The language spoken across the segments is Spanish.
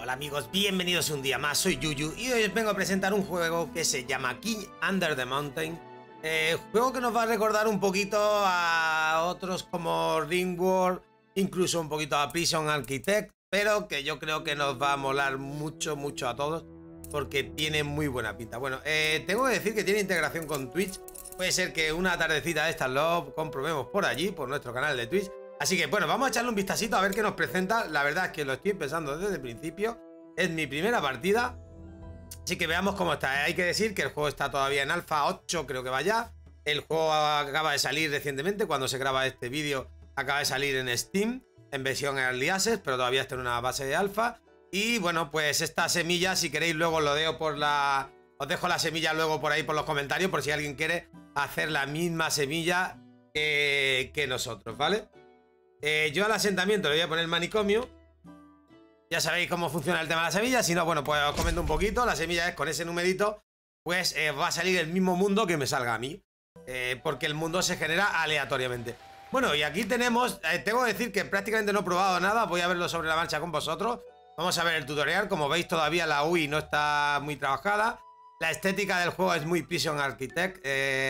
Hola amigos, bienvenidos un día más, soy Yuyu y hoy os vengo a presentar un juego que se llama King Under the Mountain. Juego que nos va a recordar un poquito a otros como Ringworld, incluso un poquito a Prison Architect, pero que yo creo que nos va a molar mucho a todos porque tiene muy buena pinta. Bueno, tengo que decir que tiene integración con Twitch. Puede ser que una tardecita de estas lo comprobemos por allí, por nuestro canal de Twitch. Así que bueno, vamos a echarle un vistacito a ver qué nos presenta. La verdad es que lo estoy empezando desde el principio. Es mi primera partida. Así que veamos cómo está. Hay que decir que el juego está todavía en alfa 8, creo que va ya. El juego acaba de salir recientemente. Cuando se graba este vídeo acaba de salir en Steam, en versión Early Access, pero todavía está en una base de alfa. Y bueno, pues esta semilla, si queréis luego lo dejo por la... Os dejo la semilla luego por ahí por los comentarios, por si alguien quiere hacer la misma semilla que nosotros, ¿vale? Yo al asentamiento le voy a poner manicomio. Ya sabéis cómo funciona el tema de la semilla. Si no, bueno, pues os comento un poquito. La semilla es con ese numerito, pues va a salir el mismo mundo que me salga a mí, porque el mundo se genera aleatoriamente. Bueno, y aquí tenemos, tengo que decir que prácticamente no he probado nada. Voy a verlo sobre la marcha con vosotros. Vamos a ver el tutorial. Como veis, todavía la UI no está muy trabajada. La estética del juego es muy Prison Architect.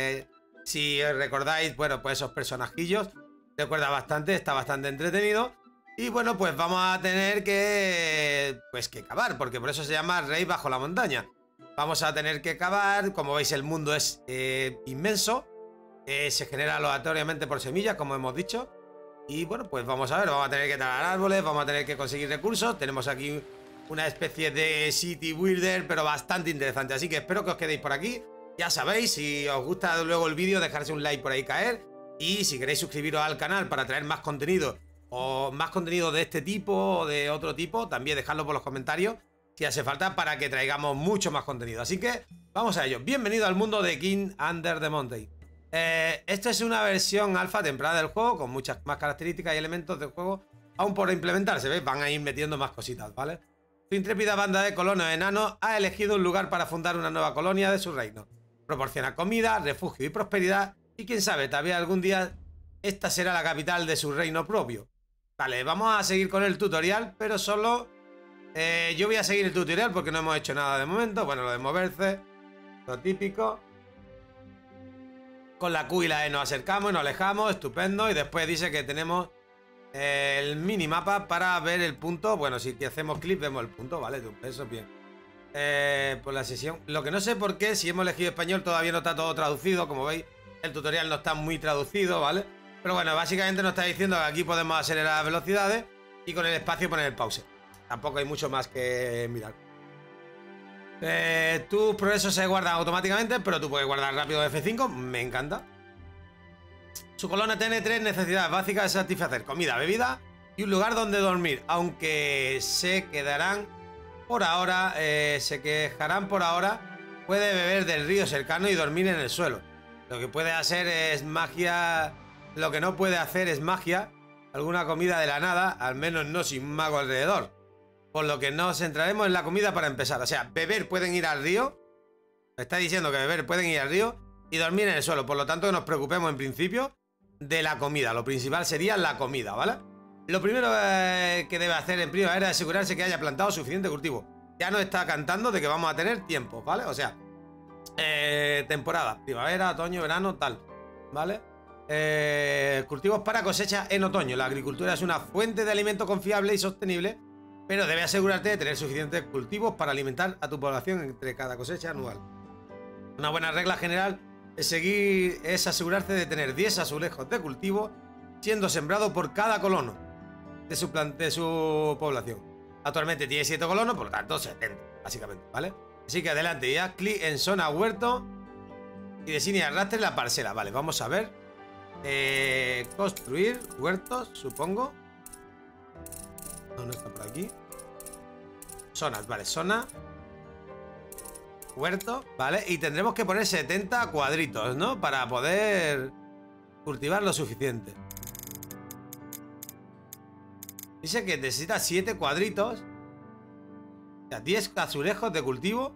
Si recordáis, bueno, pues esos personajillos recuerda bastante, está bastante entretenido. Y bueno, pues vamos a tener que... pues que cavar, porque por eso se llama Rey bajo la montaña. Vamos a tener que cavar. Como veis, el mundo es inmenso. Se genera aleatoriamente por semillas, como hemos dicho. Y bueno, pues vamos a ver, vamos a tener que talar árboles, vamos a tener que conseguir recursos. Tenemos aquí una especie de City Builder, pero bastante interesante. Así que espero que os quedéis por aquí. Ya sabéis, si os gusta luego el vídeo, dejarse un like por ahí caer. Y si queréis suscribiros al canal para traer más contenido, o más contenido de este tipo o de otro tipo, también dejadlo por los comentarios si hace falta para que traigamos mucho más contenido. Así que vamos a ello. Bienvenido al mundo de King Under the Mountain. Esto es una versión alfa temprana del juego, con muchas más características y elementos del juego aún por implementarse. ¿Veis? Van a ir metiendo más cositas, ¿vale? Su intrépida banda de colonos enanos ha elegido un lugar para fundar una nueva colonia de su reino. Proporciona comida, refugio y prosperidad. Y quién sabe, tal vez algún día esta será la capital de su reino propio. Vale, vamos a seguir con el tutorial, pero solo... yo voy a seguir el tutorial porque no hemos hecho nada de momento. Bueno, lo de moverse, lo típico. Con la Q y la E nos acercamos y nos alejamos, estupendo. Y después dice que tenemos el minimapa para ver el punto. Bueno, si hacemos clic vemos el punto, vale, eso es bien. Por la sesión. Lo que no sé por qué, si hemos elegido español todavía no está todo traducido, como veis. El tutorial no está muy traducido, ¿vale? Pero bueno, básicamente nos está diciendo que aquí podemos acelerar las velocidades y con el espacio poner el pause. Tampoco hay mucho más que mirar. Tus progresos se guardan automáticamente, pero tú puedes guardar rápido F5. Me encanta. Su colonia tiene 3 necesidades básicas de satisfacer: comida, bebida y un lugar donde dormir. Aunque se quedarán por ahora, se quejarán por ahora, puede beber del río cercano y dormir en el suelo. Lo que puede hacer es magia. Lo que no puede hacer es magia. Alguna comida de la nada, al menos no sin un mago alrededor. Por lo que nos centraremos en la comida para empezar. O sea, beber pueden ir al río. Me está diciendo que beber pueden ir al río y dormir en el suelo. Por lo tanto, nos preocupemos en principio de la comida. Lo principal sería la comida, ¿vale? Lo primero que debe hacer en primavera es asegurarse que haya plantado suficiente cultivo. Ya nos está cantando de que vamos a tener tiempo, ¿vale? O sea, temporada, primavera, otoño, verano, tal, ¿vale? Cultivos para cosecha en otoño. La agricultura es una fuente de alimento confiable y sostenible, pero debe asegurarte de tener suficientes cultivos para alimentar a tu población entre cada cosecha anual. Una buena regla general es asegurarse de tener 10 azulejos de cultivo siendo sembrado por cada colono de su población. Actualmente tiene 7 colonos, por lo tanto 70, básicamente, ¿vale? Así que adelante y haz clic en zona huerto y designa y arrastre la parcela. Vale, vamos a ver. Construir huertos, supongo. No está por aquí. Zonas, vale, zona. Huerto, vale. Y tendremos que poner 70 cuadritos, ¿no? Para poder cultivar lo suficiente. Dice que necesita 7 cuadritos. O sea, 10 azulejos de cultivo.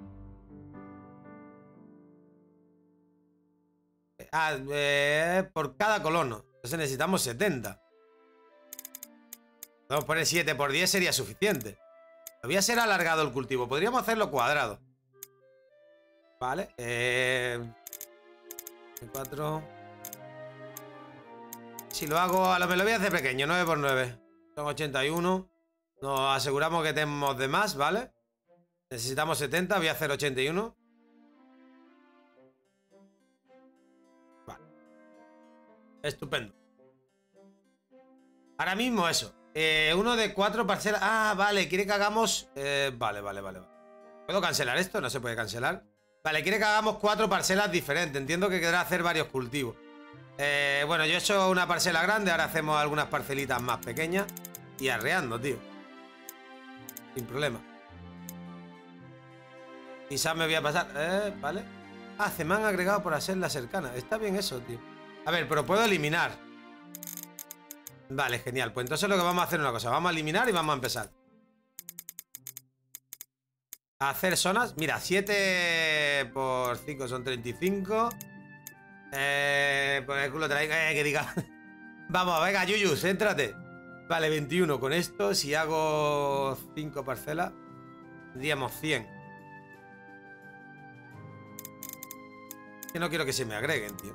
Por cada colono. Entonces necesitamos 70. Vamos a poner 7 por 10, sería suficiente. Lo voy a hacer alargado el cultivo. Podríamos hacerlo cuadrado. Vale. 4. Si lo hago, me lo voy a hacer pequeño. 9 por 9. Son 81. Nos aseguramos que tenemos de más, ¿vale? Necesitamos 70. Voy a hacer 81. Vale. Estupendo. Ahora mismo eso. Uno de 4 parcelas. Ah, vale. Quiere que hagamos... Vale. ¿Puedo cancelar esto? No se puede cancelar. Vale, quiere que hagamos 4 parcelas diferentes. Entiendo que quedará hacer varios cultivos. Bueno, yo he hecho una parcela grande. Ahora hacemos algunas parcelitas más pequeñas. Y arreando, tío. Sin problema. Quizás me voy a pasar. Vale. Ah, se me han agregado por hacer la cercana. Está bien eso, tío. A ver, pero puedo eliminar. Vale, genial. Pues entonces lo que vamos a hacer es una cosa. Vamos a eliminar y vamos a empezar. A hacer zonas. Mira, 7 por 5 son 35. Por el culo traigo. Que diga. Vamos, venga, Yuyu, céntrate. Vale, 21. Con esto, si hago 5 parcelas, tendríamos 100. Que no quiero que se me agreguen, tío.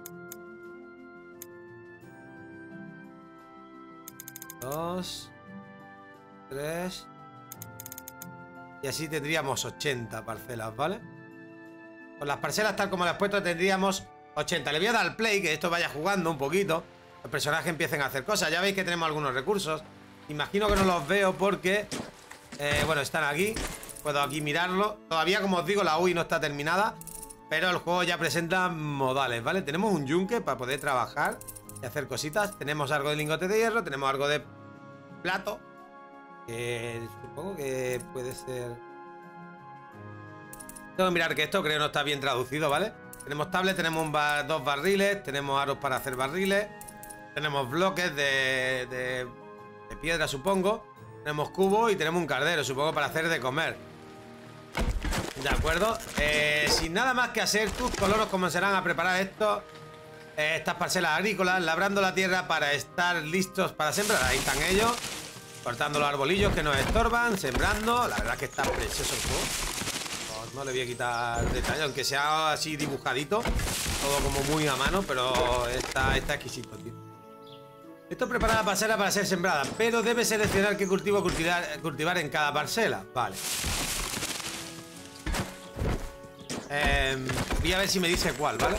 2, 3. Y así tendríamos 80 parcelas, ¿vale? Con las parcelas tal como las he puesto tendríamos 80. Le voy a dar al play, que esto vaya jugando un poquito. Los personajes empiecen a hacer cosas. Ya veis que tenemos algunos recursos. Imagino que no los veo porque... bueno, están aquí. Puedo aquí mirarlo. Todavía, como os digo, la UI no está terminada. Pero el juego ya presenta modales, ¿vale? Tenemos un yunque para poder trabajar y hacer cositas. Tenemos algo de lingote de hierro. Tenemos algo de plato. Que supongo que puede ser... Tengo que mirar que esto creo no está bien traducido, ¿vale? Tenemos tablet, tenemos dos barriles. Tenemos aros para hacer barriles. Tenemos bloques de piedra, supongo. Tenemos cubos y tenemos un cardero, supongo, para hacer de comer. De acuerdo. Sin nada más que hacer, tus colonos comenzarán a preparar estas parcelas agrícolas, labrando la tierra para estar listos para sembrar. Ahí están ellos, cortando los arbolillos que nos estorban, sembrando. La verdad es que está precioso el juego. No le voy a quitar detalle, aunque sea así dibujadito. Todo como muy a mano, pero está exquisito, tío. Esto prepara la parcela para ser sembrada, pero debe seleccionar qué cultivo cultivar en cada parcela. Vale. Voy a ver si me dice cuál, ¿vale?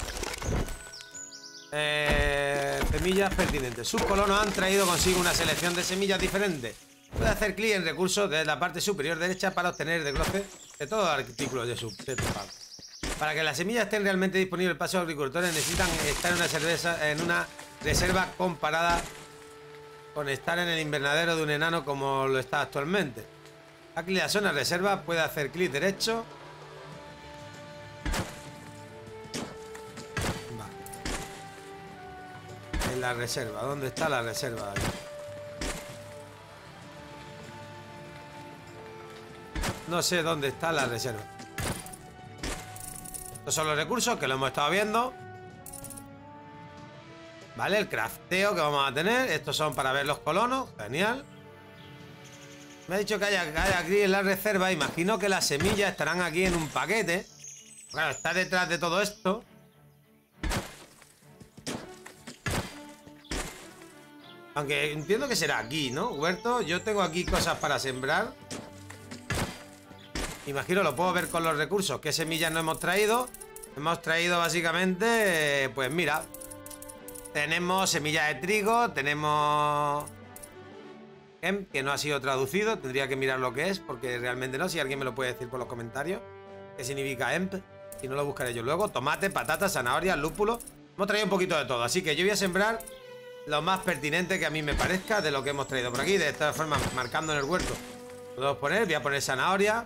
Semillas pertinentes. Sus colonos han traído consigo una selección de semillas diferentes. Puede hacer clic en recursos desde la parte superior derecha para obtener el desglose de todos los artículos de tu pago. Para que las semillas estén realmente disponibles para los agricultores necesitan estar en una reserva comparada con estar en el invernadero de un enano como lo está actualmente. Aquí la zona reserva puede hacer clic derecho. Vale. En la reserva. ¿Dónde está la reserva? No sé dónde está la reserva. Estos son los recursos que lo hemos estado viendo. Vale, el crafteo que vamos a tener. Estos son para ver los colonos. Genial. Me ha dicho que haya aquí en la reserva. Imagino que las semillas estarán aquí en un paquete. Claro, está detrás de todo esto. Aunque entiendo que será aquí, ¿no? Huerto, yo tengo aquí cosas para sembrar. Imagino, lo puedo ver con los recursos. ¿Qué semillas no hemos traído? Hemos traído básicamente, pues mira, tenemos semillas de trigo, tenemos hemp, que no ha sido traducido. Tendría que mirar lo que es, porque realmente no. Si alguien me lo puede decir por los comentarios qué significa hemp, si no lo buscaré yo luego. Tomate, patatas, zanahorias, lúpulo. Hemos traído un poquito de todo, así que yo voy a sembrar lo más pertinente que a mí me parezca de lo que hemos traído por aquí. De esta forma, marcando en el huerto, podemos poner, voy a poner zanahoria.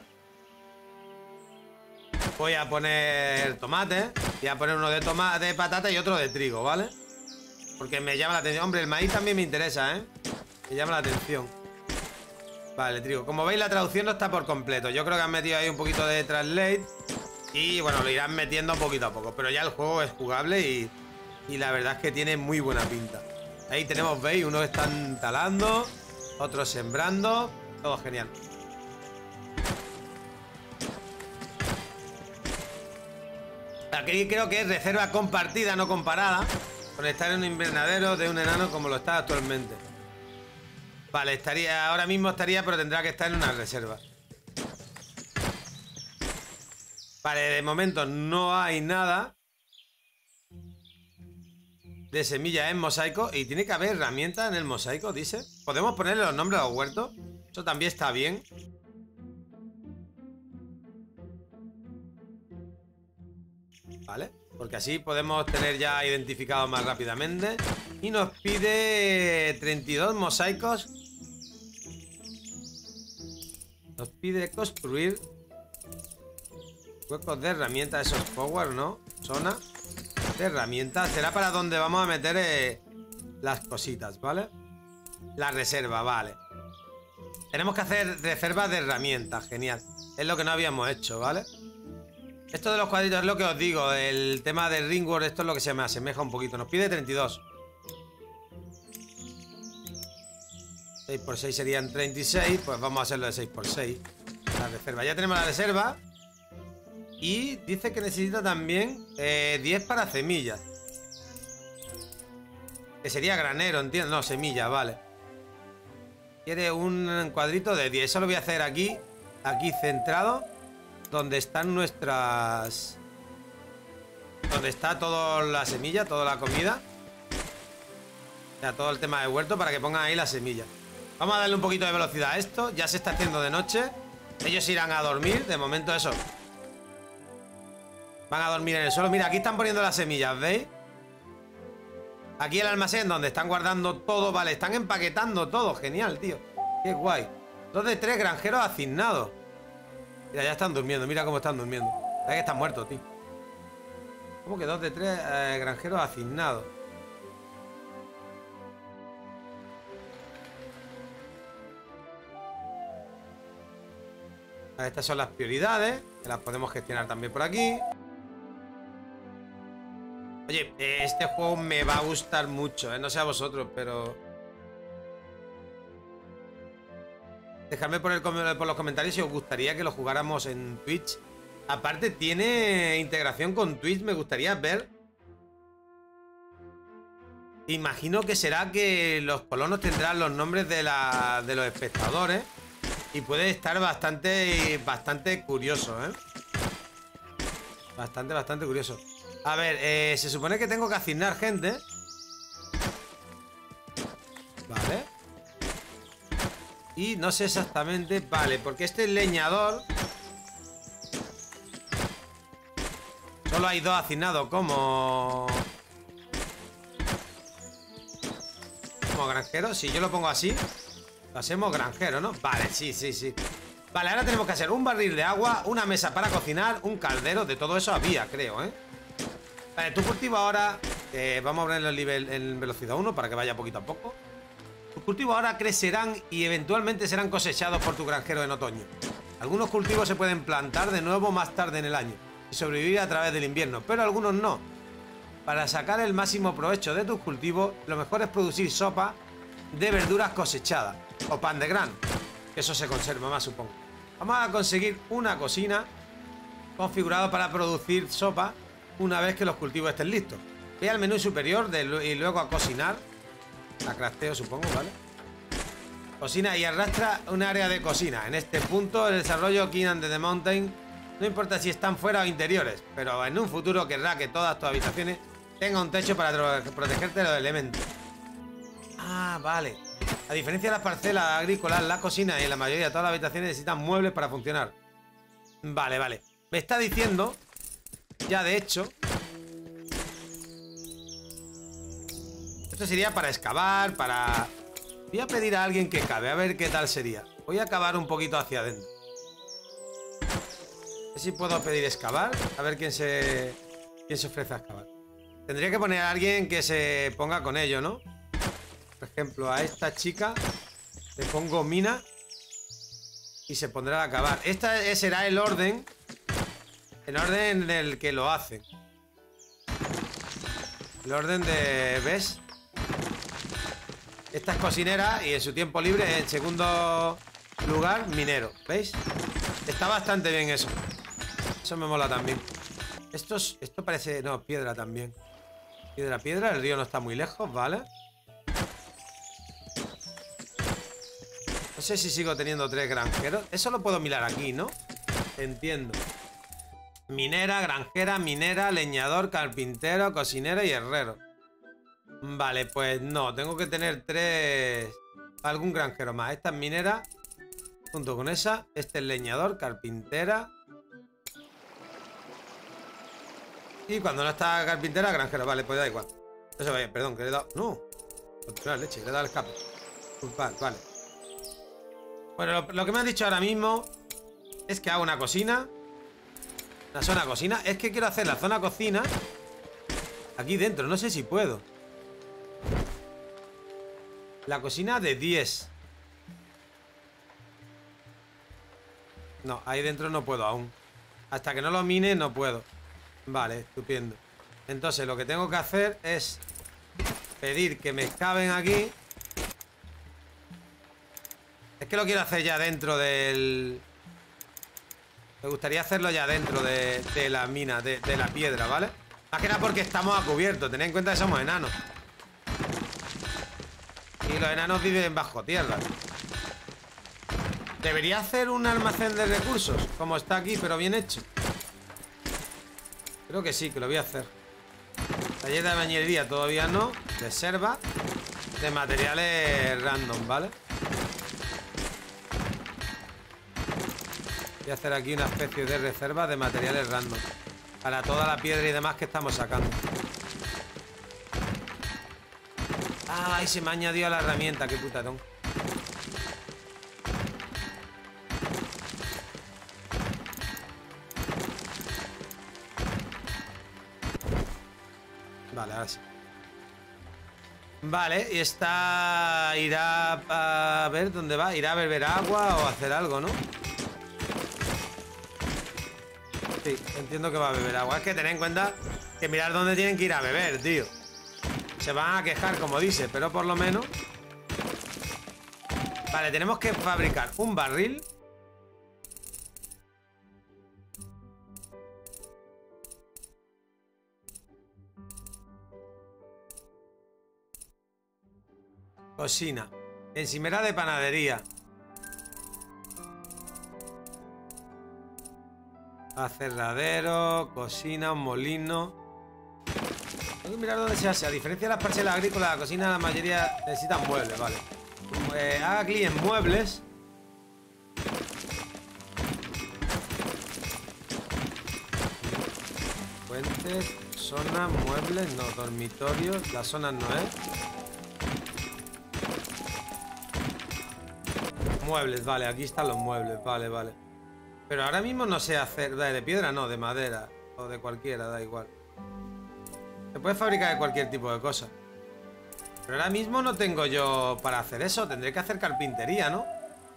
Voy a poner tomate. Voy a poner uno de patata y otro de trigo, ¿vale? Porque me llama la atención. Hombre, el maíz también me interesa, ¿eh? Me llama la atención. Vale, trigo. Como veis, la traducción no está por completo. Yo creo que han metido ahí un poquito de translate. Y bueno, lo irán metiendo poquito a poco. Pero ya el juego es jugable y la verdad es que tiene muy buena pinta. Ahí tenemos, veis, unos están talando, otros sembrando. Todo genial. Aquí creo que es reserva compartida, no comparada. Conectar en un invernadero de un enano como lo está actualmente. Vale, estaría, ahora mismo estaría, pero tendrá que estar en una reserva. Vale, de momento no hay nada de semillas en mosaico. Y tiene que haber herramientas en el mosaico, dice. ¿Podemos ponerle los nombres a los huertos? Eso también está bien. Vale, porque así podemos tener ya identificado más rápidamente. Y nos pide 32 mosaicos. Nos pide construir huecos de herramientas, esos power, ¿no? Zona de herramientas. Será para donde vamos a meter las cositas, ¿vale? La reserva, vale. Tenemos que hacer reservas de herramientas, genial. Es lo que no habíamos hecho, ¿vale? Esto de los cuadritos es lo que os digo. El tema del Ringworld, esto es lo que se me asemeja un poquito. Nos pide 32. 6 por 6 serían 36. Pues vamos a hacerlo de 6 por 6. La reserva. Ya tenemos la reserva. Y dice que necesita también 10 para semillas. Que sería granero, entiendo. No, semilla, vale. Quiere un cuadrito de 10. Eso lo voy a hacer aquí. Aquí centrado. Donde están nuestras... Donde está toda la semilla, toda la comida. O sea, todo el tema de huerto para que pongan ahí la semilla. Vamos a darle un poquito de velocidad a esto. Ya se está haciendo de noche. Ellos irán a dormir. De momento eso. Van a dormir en el suelo. Mira, aquí están poniendo las semillas, ¿veis? Aquí el almacén donde están guardando todo. Vale, están empaquetando todo. Genial, tío. Qué guay. 2 de 3 granjeros asignados. Mira, ya están durmiendo. Mira cómo están durmiendo. Es que están muertos, tío. ¿Cómo que 2 de 3 granjeros asignados? Estas son las prioridades, que las podemos gestionar también por aquí. Oye, este juego me va a gustar mucho, ¿eh? No sé a vosotros, pero... Dejadme por los comentarios si os gustaría que lo jugáramos en Twitch. Aparte tiene integración con Twitch, me gustaría ver. Imagino que será que los colonos tendrán los nombres de los espectadores. Y puede estar bastante curioso, ¿eh? Bastante curioso. A ver, se supone que tengo que asignar gente. Vale. Y no sé exactamente... Vale, porque este leñador... Solo hay 2 asignados como granjeros. Si yo lo pongo así, lo hacemos granjero, ¿no? Vale, sí. Vale, ahora tenemos que hacer un barril de agua, una mesa para cocinar, un caldero. De todo eso había, creo, ¿eh? Vale, tu cultivo ahora... vamos a ponerlo en velocidad 1 para que vaya poquito a poco. Tus cultivos ahora crecerán y eventualmente serán cosechados por tu granjero en otoño. Algunos cultivos se pueden plantar de nuevo más tarde en el año y sobrevivir a través del invierno, pero algunos no. Para sacar el máximo provecho de tus cultivos, lo mejor es producir sopa de verduras cosechadas o pan de grano. Eso se conserva más, supongo. Vamos a conseguir una cocina configurada para producir sopa una vez que los cultivos estén listos. Ve al menú superior y luego a cocinar. A crafteo, supongo, ¿vale? Cocina y arrastra un área de cocina. En este punto, el desarrollo King Under the Mountain no importa si están fuera o interiores, pero en un futuro querrá que todas tus habitaciones tengan un techo para protegerte de los elementos. Ah, vale. A diferencia de las parcelas agrícolas, la cocina y la mayoría de todas las habitaciones necesitan muebles para funcionar. Vale. Me está diciendo, ya de hecho... Esto sería para excavar, para... Voy a pedir a alguien que cave, a ver qué tal sería. Voy a cavar un poquito hacia adentro. A ver si puedo pedir excavar. A ver quién se ofrece a excavar. Tendría que poner a alguien que se ponga con ello, ¿no? Por ejemplo, a esta chica le pongo mina y se pondrá a cavar. Este será el orden en el que lo hace. El orden de... ¿Ves? Esta es cocinera y en su tiempo libre, en segundo lugar, minero. ¿Veis? Está bastante bien eso. Eso me mola también. Esto parece... No, piedra también. Piedra. El río no está muy lejos, ¿vale? No sé si sigo teniendo 3 granjeros. Eso lo puedo mirar aquí, ¿no? Entiendo. Minera, granjera, minera, leñador, carpintero, cocinero y herrero. Vale, pues no. Tengo que tener 3... Algún granjero más. Esta es minera. Junto con esa. Este es leñador, carpintera. Y cuando no está carpintera, granjero. Vale, pues da igual. No se vaya, perdón, que le he dado... No. Contra la leche, le he dado el escape. Vale. Bueno, lo que me han dicho ahora mismo es que hago una cocina. Una zona cocina. Es que quiero hacer la zona cocina aquí dentro. No sé si puedo. La cocina de 10. No, ahí dentro no puedo aún. Hasta que no lo mine no puedo. Vale, estupendo. Entonces lo que tengo que hacer es pedir que me excaven aquí. Es que lo quiero hacer ya dentro del... Me gustaría hacerlo ya dentro de la mina, de la piedra, ¿vale? Más que nada porque estamos a cubierto. Tened en cuenta que somos enanos. Y los enanos viven bajo tierra. Debería hacer un almacén de recursos, como está aquí, pero bien hecho. Creo que sí, que lo voy a hacer. Taller de bañería todavía no. Reserva de materiales random, ¿vale? Voy a hacer aquí una especie de reserva de materiales random para toda la piedra y demás que estamos sacando. ¡Ay! Se me ha añadido a la herramienta, qué putadón. Vale, ahora sí. Vale, y esta irá a ver dónde va. Irá a beber agua o a hacer algo, ¿no? Sí, entiendo que va a beber agua. Es que tened en cuenta que mirar dónde tienen que ir a beber, tío. Se van a quejar, como dice, pero por lo menos... Vale, tenemos que fabricar un barril. Cocina. Encimera de panadería. Aserradero, cocina, un molino. Tengo que mirar dónde se hace. A diferencia de las parcelas agrícolas, la cocina la mayoría necesitan muebles, vale. Haga clic en muebles. Fuentes, zona, muebles, no, dormitorios. Las zonas no es. Muebles, vale, aquí están los muebles, vale. Pero ahora mismo no sé hacer... ¿De piedra? No, de madera. O de cualquiera, da igual. Se puede fabricar de cualquier tipo de cosa. Pero ahora mismo no tengo yo para hacer eso. Tendré que hacer carpintería, ¿no?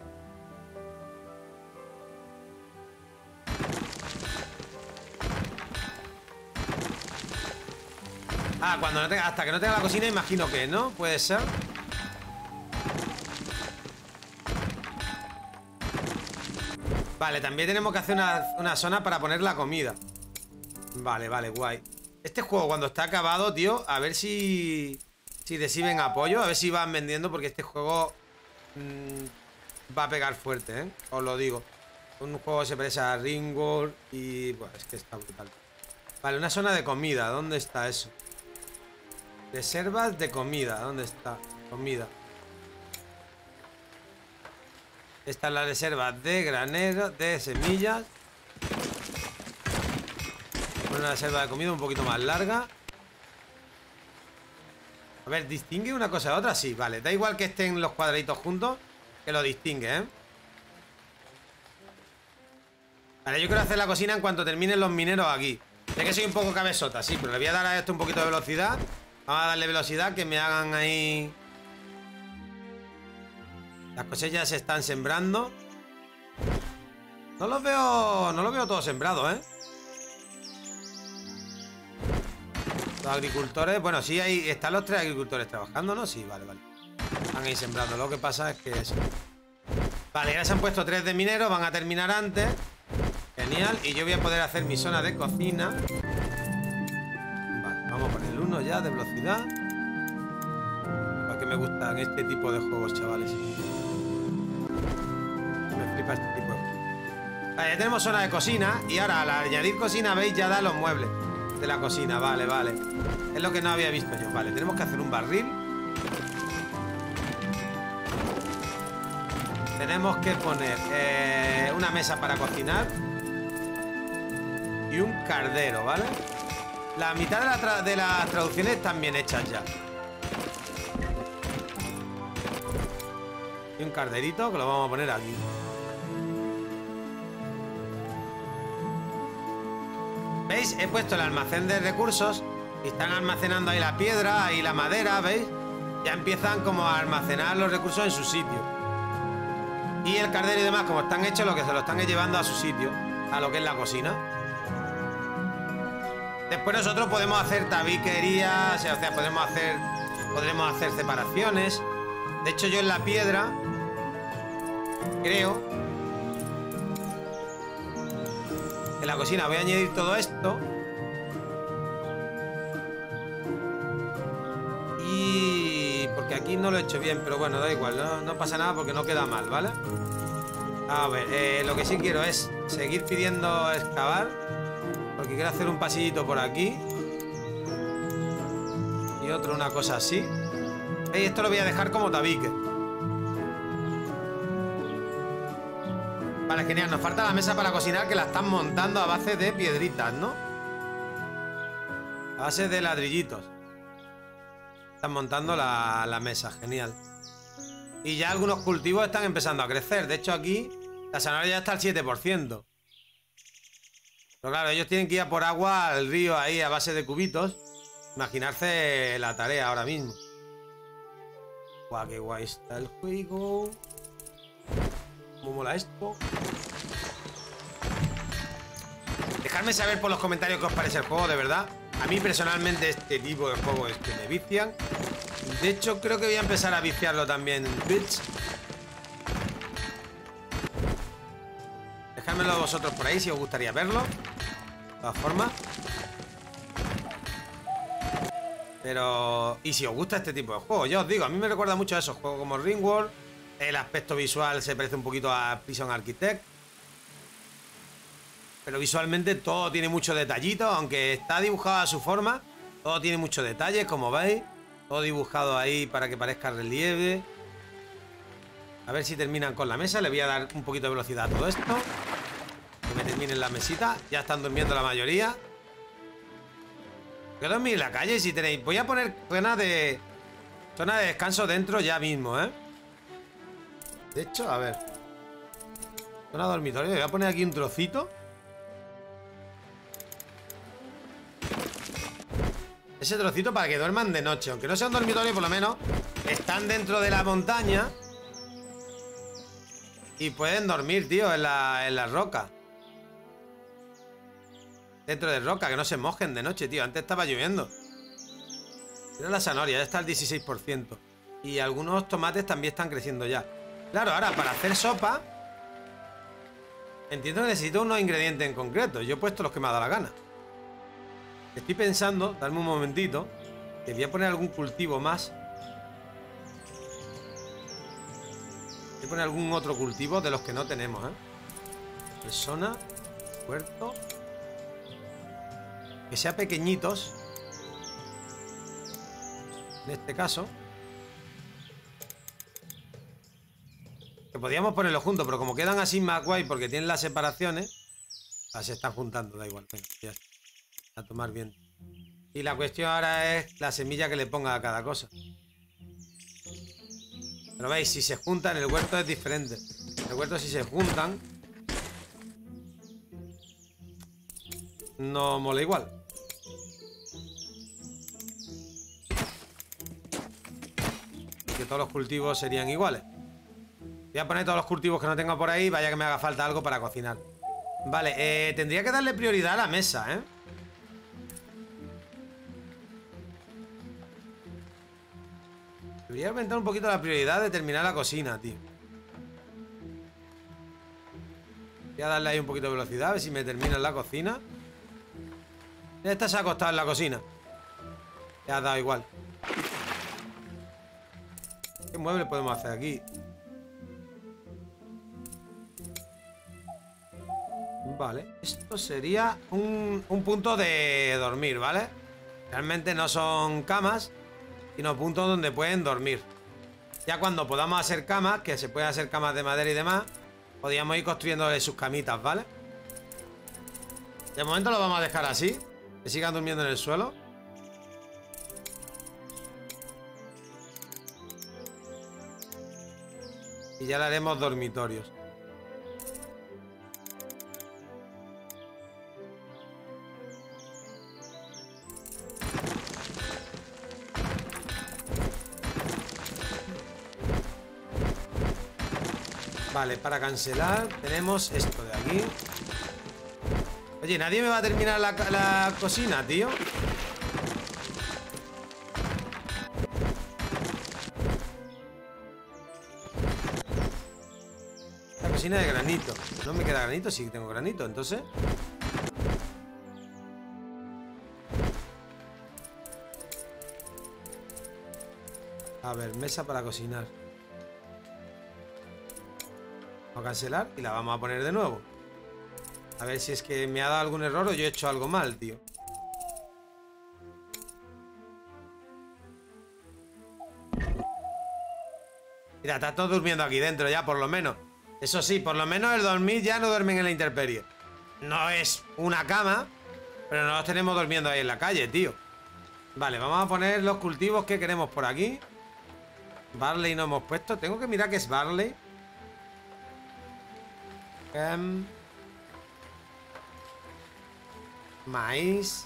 Cuando no tenga, hasta que no tenga la cocina, imagino que, ¿no? Puede ser. Vale, también tenemos que hacer una zona para poner la comida. Vale, guay. Este juego cuando está acabado, tío, a ver si reciben apoyo, a ver si van vendiendo, porque este juego va a pegar fuerte, ¿eh? Os lo digo. Un juego que se parece a Ringworld y... Bueno, es que está brutal. Vale, una zona de comida, ¿dónde está eso? Reservas de comida, ¿dónde está? Comida. Esta es la reserva de granero, de semillas. Una reserva de comida un poquito más larga. A ver, ¿distingue una cosa de otra? Sí, vale. Da igual que estén los cuadraditos juntos, que lo distingue, ¿eh? Vale, yo quiero hacer la cocina en cuanto terminen los mineros aquí. Sé que soy un poco cabezota, sí, pero le voy a dar a esto un poquito de velocidad. Vamos a darle velocidad, que me hagan ahí... Las cosechas se están sembrando. No los veo todos sembrados, ¿eh? Los agricultores... Bueno, sí, ahí están los 3 agricultores trabajando, ¿no? Sí, vale. Están ahí sembrando. Lo que pasa es que eso... Vale, ya se han puesto 3 de mineros. Van a terminar antes. Genial. Y yo voy a poder hacer mi zona de cocina. ya de velocidad. ¿Para qué me gustan este tipo de juegos, chavales? Me flipa este tipo de juegos. Vale, ya tenemos zona de cocina. Y ahora al añadir cocina, veis, ya da los muebles de la cocina. Vale, vale. Es lo que no había visto yo. Vale, tenemos que hacer un barril. Tenemos que poner una mesa para cocinar. Y un cardero, ¿vale? La mitad de las traducciones están bien hechas ya. Y un carderito que lo vamos a poner aquí. ¿Veis? He puesto el almacén de recursos. Y están almacenando ahí la piedra y la madera, ¿veis? Ya empiezan como a almacenar los recursos en su sitio. Y el cardero y demás, como están hechos, lo que se lo están llevando a su sitio, a lo que es la cocina. Después nosotros podemos hacer tabiquerías, o sea, podremos hacer separaciones. De hecho, yo en la piedra creo en la cocina voy a añadir todo esto. Y porque aquí no lo he hecho bien, pero bueno, da igual, no pasa nada porque no queda mal, ¿vale? A ver, lo que sí quiero es seguir pidiendo excavar, porque quiero hacer un pasillito por aquí. Y otro, una cosa así. Y esto lo voy a dejar como tabique. Vale, genial. Nos falta la mesa para cocinar, que la están montando a base de piedritas, ¿no? A base de ladrillitos. Están montando la mesa, genial. Y ya algunos cultivos están empezando a crecer. De hecho, aquí la zanahoria ya está al 7%. Pero claro, ellos tienen que ir a por agua al río ahí a base de cubitos. Imaginarse la tarea ahora mismo. Guau, qué guay está el juego. ¿Cómo mola esto? Dejadme saber por los comentarios qué os parece el juego, de verdad. A mí personalmente este tipo de juegos es que me vician. De hecho, creo que voy a empezar a viciarlo también en Twitch. Dejádmelo vosotros por ahí si os gustaría verlo. De todas formas. Pero... y si os gusta este tipo de juegos, ya os digo, a mí me recuerda mucho a esos juegos como Ringworld. El aspecto visual se parece un poquito a Prison Architect. Pero visualmente todo tiene mucho detallito, aunque está dibujado a su forma. Todo tiene muchos detalles, como veis. Todo dibujado ahí para que parezca relieve. A ver si terminan con la mesa. Le voy a dar un poquito de velocidad a todo esto. Que me terminen la mesita. Ya están durmiendo la mayoría. Voy a dormir en la calle si tenéis. Voy a poner zona de descanso dentro ya mismo, ¿eh? De hecho, a ver. Zona dormitorio. Voy a poner aquí un trocito. Ese trocito para que duerman de noche. Aunque no sea un dormitorio, por lo menos están dentro de la montaña. Y pueden dormir, tío, en la roca. Dentro de roca, que no se mojen de noche, tío. Antes estaba lloviendo. Mira la zanahoria, ya está al 16%. Y algunos tomates también están creciendo ya. Claro, ahora para hacer sopa entiendo que necesito unos ingredientes en concreto. Yo he puesto los que me ha dado la gana. Estoy pensando, darme un momentito, que voy a poner algún cultivo más. Voy a poner algún otro cultivo de los que no tenemos, ¿eh? Persona, huerto. Que sea pequeñitos. En este caso. Que podríamos ponerlo juntos, pero como quedan así más guay porque tienen las separaciones, se están juntando, da igual. Venga, ya está. A tomar bien. Y la cuestión ahora es la semilla que le ponga a cada cosa. Pero veis, si se juntan, el huerto es diferente. El huerto, si se juntan, no mola igual. Que todos los cultivos serían iguales. Voy a poner todos los cultivos que no tengo por ahí, vaya que me haga falta algo para cocinar. Vale, tendría que darle prioridad a la mesa, ¿eh? Debería aumentar un poquito la prioridad de terminar la cocina, tío. Voy a darle ahí un poquito de velocidad, a ver si me termina en la cocina. Esta se ha acostado en la cocina. Ya ha dado igual. ¿Qué mueble podemos hacer aquí? Vale, esto sería un punto de dormir, ¿vale? Realmente no son camas, sino puntos donde pueden dormir. Ya cuando podamos hacer camas, que se pueden hacer camas de madera y demás, podríamos ir construyéndole sus camitas, ¿vale? De momento lo vamos a dejar así, que sigan durmiendo en el suelo. Y ya le haremos dormitorios. Vale, para cancelar tenemos esto de aquí. Oye, ¿nadie me va a terminar la cocina, tío? La cocina de granito. ¿No me queda granito? Sí, tengo granito, entonces. A ver, mesa para cocinar. Vamos a cancelar y la vamos a poner de nuevo. A ver si es que me ha dado algún error o yo he hecho algo mal, tío. Mira, está todo durmiendo aquí dentro ya, por lo menos. Eso sí, por lo menos el dormir ya no duermen en la intemperie. No es una cama, pero no los tenemos durmiendo ahí en la calle, tío. Vale, vamos a poner los cultivos que queremos por aquí. Barley no hemos puesto. Tengo que mirar qué es barley. Maíz.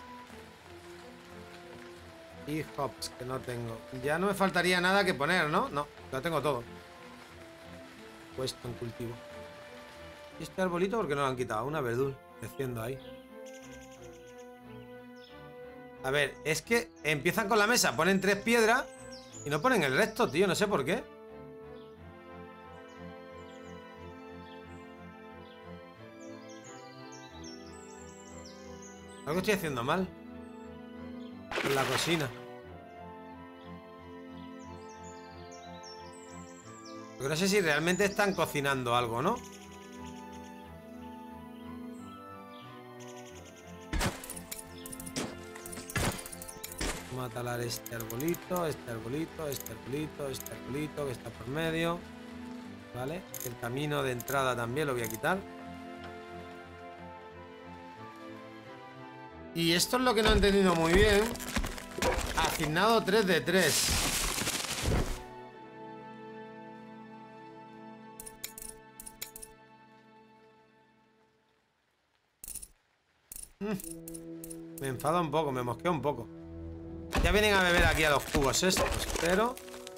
Y hops, que no tengo. Ya no me faltaría nada que poner, ¿no? No, lo tengo todo puesto en cultivo. ¿Y este arbolito por qué no lo han quitado? Una verdura creciendo ahí. A ver, es que empiezan con la mesa, ponen 3 piedras y no ponen el resto, tío, no sé por qué. Algo estoy haciendo mal en la cocina. Porque no sé si realmente están cocinando algo, ¿no? Vamos a talar este arbolito, este arbolito, este arbolito, este arbolito que está por medio. Vale, el camino de entrada también lo voy a quitar. Y esto es lo que no he entendido muy bien. Asignado 3 de 3. Me enfada un poco, me mosqueo un poco. Ya vienen a beber aquí a los jugos estos, pero...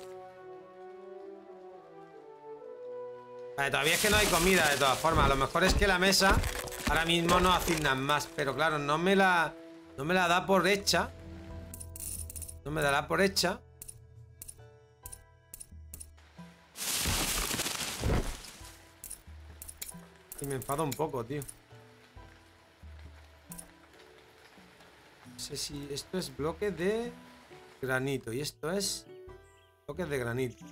Vale, todavía es que no hay comida de todas formas. A lo mejor es que la mesa ahora mismo no asignan más. Pero claro, no me la da por hecha. No me dará por hecha. Y me enfado un poco, tío. No sé si esto es bloque de granito. Y esto es bloque de granito.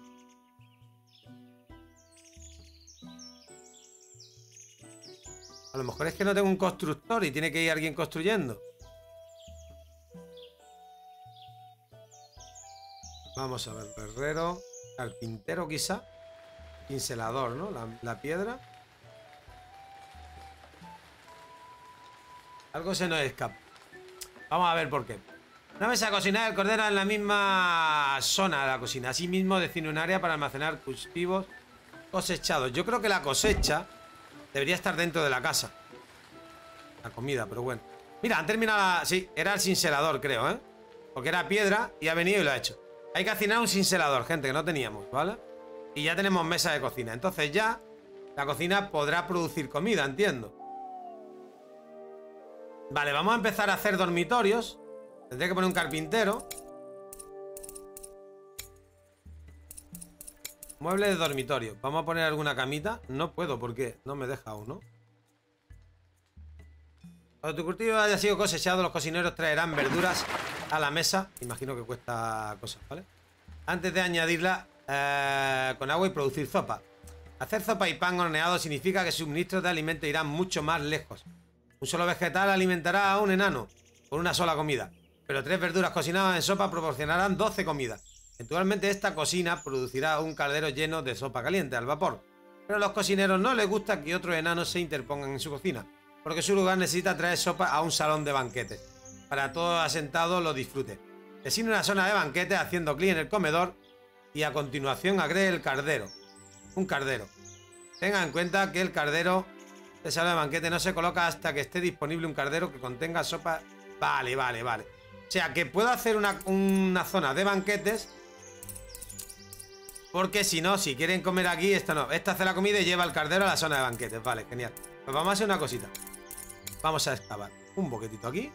A lo mejor es que no tengo un constructor y tiene que ir alguien construyendo. Vamos a ver, herrero, carpintero quizá. Pincelador, ¿no? La piedra. Algo se nos escapa. Vamos a ver por qué. Una mesa de cocinar, el cordero en la misma zona de la cocina. Asimismo, define un área para almacenar cultivos cosechados. Yo creo que la cosecha debería estar dentro de la casa. La comida, pero bueno. Mira, han terminado la... Sí, era el cincelador, creo, ¿eh? Porque era piedra y ha venido y lo ha hecho. Hay que hacinar un cincelador, gente, que no teníamos, ¿vale? Y ya tenemos mesa de cocina. Entonces ya la cocina podrá producir comida, entiendo. Vale, vamos a empezar a hacer dormitorios. Tendré que poner un carpintero. Mueble de dormitorio. Vamos a poner alguna camita. No puedo, ¿por qué? No me deja aún, ¿no? Cuando tu cultivo haya sido cosechado, los cocineros traerán verduras a la mesa. Imagino que cuesta cosas, ¿vale? Antes de añadirla con agua y producir sopa. Hacer sopa y pan horneado significa que suministros de alimentos irán mucho más lejos. Un solo vegetal alimentará a un enano con una sola comida, pero 3 verduras cocinadas en sopa proporcionarán 12 comidas. Eventualmente esta cocina producirá un caldero lleno de sopa caliente al vapor, pero a los cocineros no les gusta que otros enanos se interpongan en su cocina, porque su lugar necesita traer sopa a un salón de banquetes, para todos asentados lo disfrute. Designa una zona de banquetes haciendo clic en el comedor y a continuación agregue el cardero. Un cardero. Tenga en cuenta que el cardero de salón de banquete no se coloca hasta que esté disponible un cardero que contenga sopa. Vale. O sea que puedo hacer una zona de banquetes, porque si no, si quieren comer aquí, esto no. Esta hace la comida y lleva el cardero a la zona de banquetes. Vale, genial. Pues vamos a hacer una cosita. Vamos a excavar un boquetito aquí.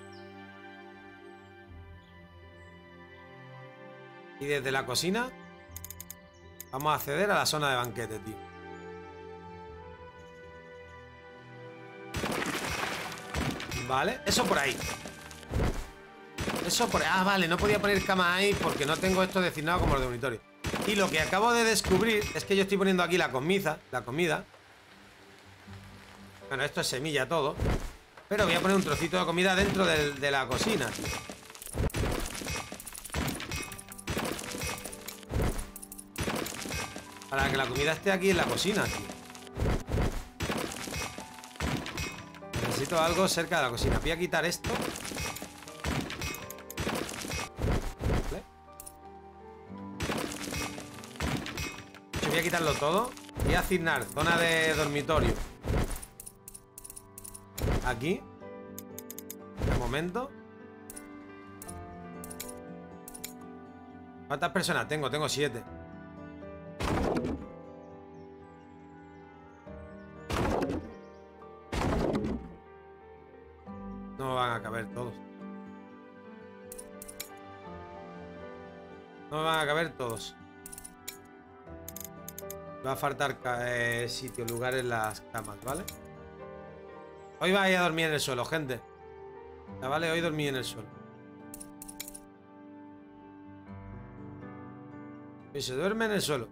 Y desde la cocina vamos a acceder a la zona de banquetes, tío. Vale, eso por ahí. Eso por ahí. Ah, vale, no podía poner cama ahí porque no tengo esto designado como el dormitorio. Y lo que acabo de descubrir es que yo estoy poniendo aquí la comida. Bueno, esto es semilla todo. Pero voy a poner un trocito de comida dentro de la cocina, tío. Para que la comida esté aquí en la cocina, tío. Necesito algo cerca de la cocina. Voy a quitar esto. ¿Vale? Yo voy a quitarlo todo. Voy a asignar zona de dormitorio aquí. De momento. ¿Cuántas personas tengo? Tengo 7. No van a caber todos. No me van a caber todos. Va a faltar sitio, lugar en las camas, ¿vale? Hoy vais a dormir en el suelo, gente. Ya vale, hoy dormí en el suelo. Y se duerme en el suelo.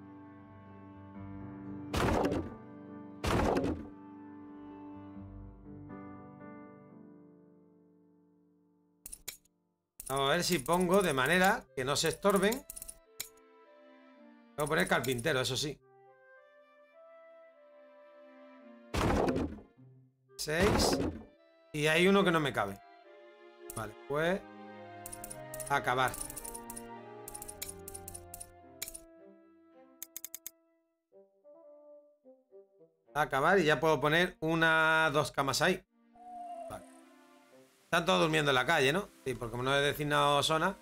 Vamos a ver si pongo de manera que no se estorben. Voy a poner carpintero, eso sí. 6. Y hay uno que no me cabe. Vale, pues acabar. Acabar y ya puedo poner 2 camas ahí. Vale. Están todos durmiendo en la calle, ¿no? Sí, porque no he designado zona.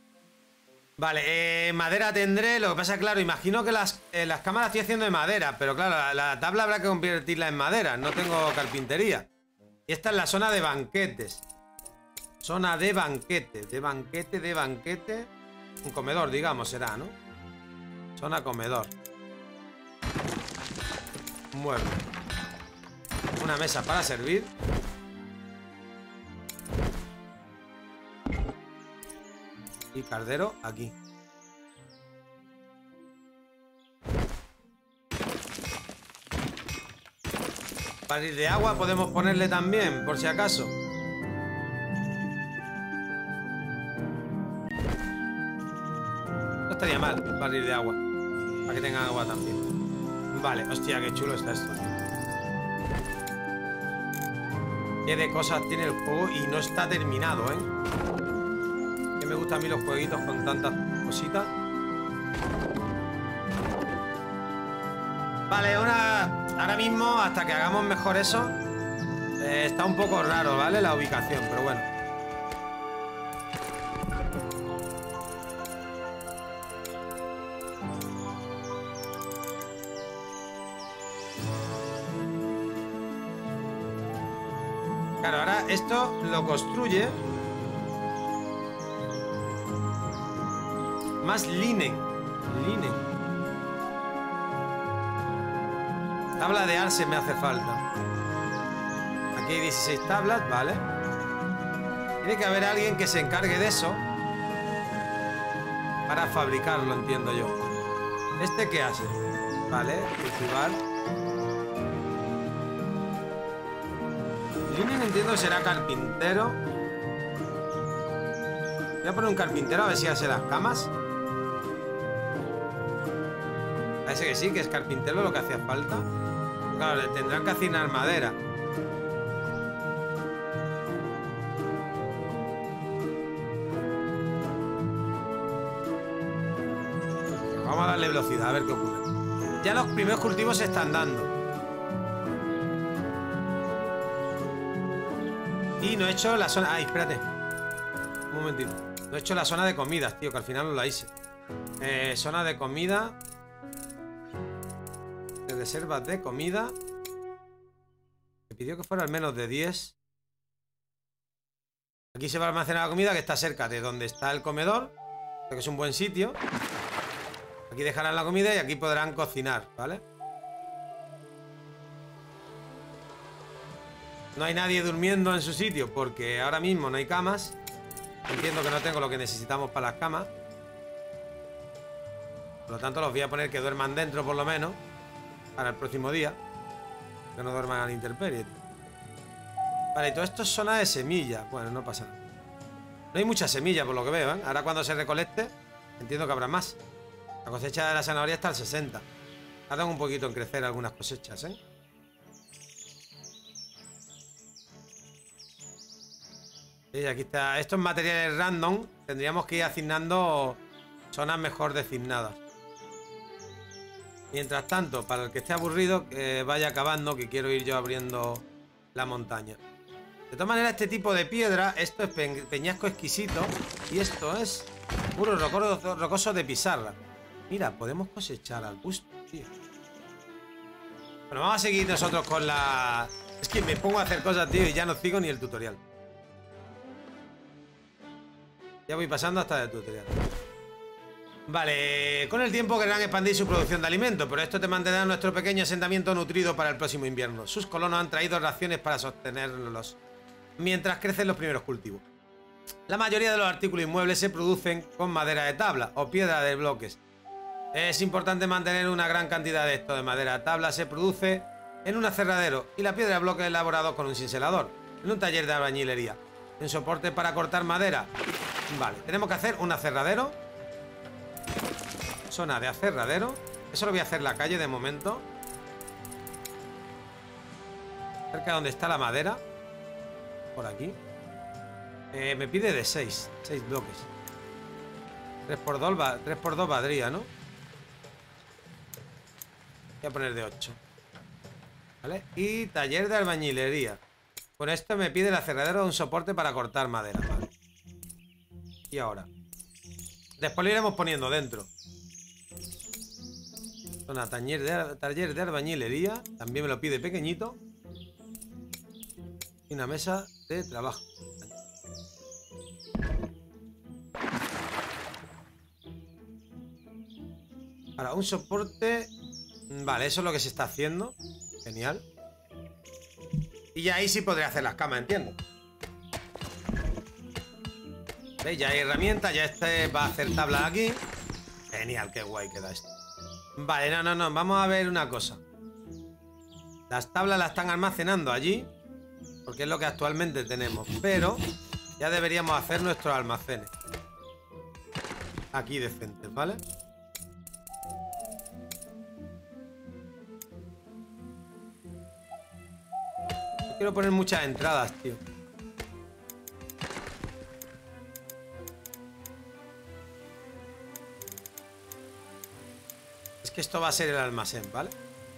Vale, madera tendré. Lo que pasa es, claro, imagino que las camas las estoy haciendo de madera. Pero claro, la tabla habrá que convertirla en madera. No tengo carpintería. Y esta es la zona de banquetes. Zona de banquete. De banquete. Un comedor, digamos, será, ¿no? Zona comedor. Un mueble. Una mesa para servir. Y cardero aquí. Barril de agua podemos ponerle también, por si acaso. No estaría mal, barril de agua. Para que tengan agua también. Vale, hostia, qué chulo está esto. Qué de cosas tiene el juego y no está terminado, ¿eh? Que me gustan a mí los jueguitos con tantas cositas. Vale, ahora mismo, hasta que hagamos mejor eso, está un poco raro, ¿vale? La ubicación, pero bueno. Claro, ahora esto lo construye más linen. Tabla de arce me hace falta. Aquí hay 16 tablas, vale. Tiene que haber alguien que se encargue de eso para fabricarlo, entiendo yo. ¿Este qué hace? Vale, cultivar. Linen entiendo que será carpintero. Voy a poner un carpintero a ver si hace las camas. Parece que sí, que es carpintero lo que hacía falta. Claro, le tendrán que hacinar madera. Vamos a darle velocidad, a ver qué ocurre. Ya los primeros cultivos se están dando. Y no he hecho la zona... Ay, espérate. Un momentito. No he hecho la zona de comidas, tío, que al final no la hice. Zona de comida. De reservas de comida. Me pidió que fuera al menos de 10. Aquí se va a almacenar la comida que está cerca de donde está el comedor. Creo que es un buen sitio. Aquí dejarán la comida y aquí podrán cocinar, ¿vale? No hay nadie durmiendo en su sitio porque ahora mismo no hay camas. Entiendo que no tengo lo que necesitamos para las camas. Por lo tanto los voy a poner que duerman dentro por lo menos. Para el próximo día. Que no duerman a la intemperie. Vale, y todo esto es zona de semillas. Bueno, no pasa nada. No hay muchas semillas por lo que veo, ¿eh? Ahora cuando se recolecte, entiendo que habrá más. La cosecha de la zanahoria está al 60. Tardan un poquito en crecer algunas cosechas, ¿eh? Y aquí está. Estos materiales random tendríamos que ir asignando zonas mejor designadas. Mientras tanto, para el que esté aburrido, que vaya acabando, que quiero ir yo abriendo la montaña. De todas maneras, este tipo de piedra, esto es peñasco exquisito y esto es puro rocoso de pizarra. Mira, podemos cosechar al gusto, tío. Bueno, vamos a seguir nosotros con la... Es que me pongo a hacer cosas, tío, y ya no sigo ni el tutorial. Ya voy pasando hasta el tutorial. Vale, con el tiempo querrán expandir su producción de alimentos, pero esto te mantendrá nuestro pequeño asentamiento nutrido para el próximo invierno. Sus colonos han traído raciones para sostenerlos mientras crecen los primeros cultivos. La mayoría de los artículos inmuebles se producen con madera de tabla o piedra de bloques. Es importante mantener una gran cantidad de esto de madera de tabla. Se produce en un aserradero y la piedra de bloque elaborado con un cincelador, en un taller de albañilería. En soporte para cortar madera. Vale, tenemos que hacer un aserradero. Zona de aserradero. Eso lo voy a hacer en la calle de momento. Cerca de donde está la madera. Por aquí. Me pide de 6 bloques. 3x2 valdría, ¿no? Voy a poner de 8. ¿Vale? Y taller de albañilería. Con esto me pide el aserradero un soporte para cortar madera. ¿Vale? Y ahora. Después lo iremos poniendo dentro. Zona taller de albañilería. También me lo pide pequeñito. Y una mesa de trabajo. Ahora, un soporte. Vale, eso es lo que se está haciendo. Genial. Y ya ahí sí podré hacer las camas, entiendo. ¿Veis? Ya hay herramientas. Ya este va a hacer tabla aquí. Genial, qué guay queda esto. Vale, no. Vamos a ver una cosa. Las tablas las están almacenando allí. Porque es lo que actualmente tenemos. Pero ya deberíamos hacer nuestros almacenes. Aquí decentes, ¿vale? Quiero poner muchas entradas, tío. Es que esto va a ser el almacén, ¿vale?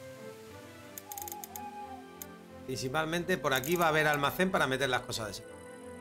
Principalmente por aquí va a haber almacén para meter las cosas de ese.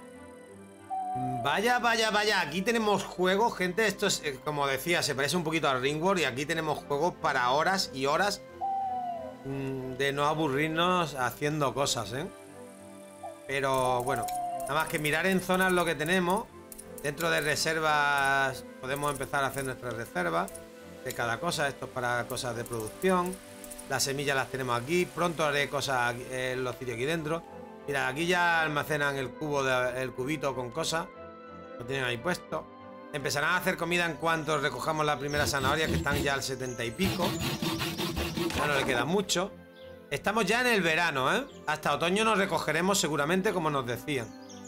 Vaya. Aquí tenemos juegos, gente. Esto es, como decía, se parece un poquito al Ringworld. Y aquí tenemos juegos para horas y horas de no aburrirnos haciendo cosas, ¿eh? Pero bueno, nada más que mirar en zonas lo que tenemos. Dentro de reservas podemos empezar a hacer nuestras reservas de cada cosa. Esto es para cosas de producción. Las semillas las tenemos aquí. Pronto haré cosas en los sitios aquí dentro. Mira, aquí ya almacenan el cubito con cosas. Lo tienen ahí puesto. Empezarán a hacer comida en cuanto recojamos la primera zanahoria, que están ya al 70 y pico. Ya no le queda mucho. Estamos ya en el verano, ¿eh? Hasta otoño nos recogeremos seguramente, como nos decían.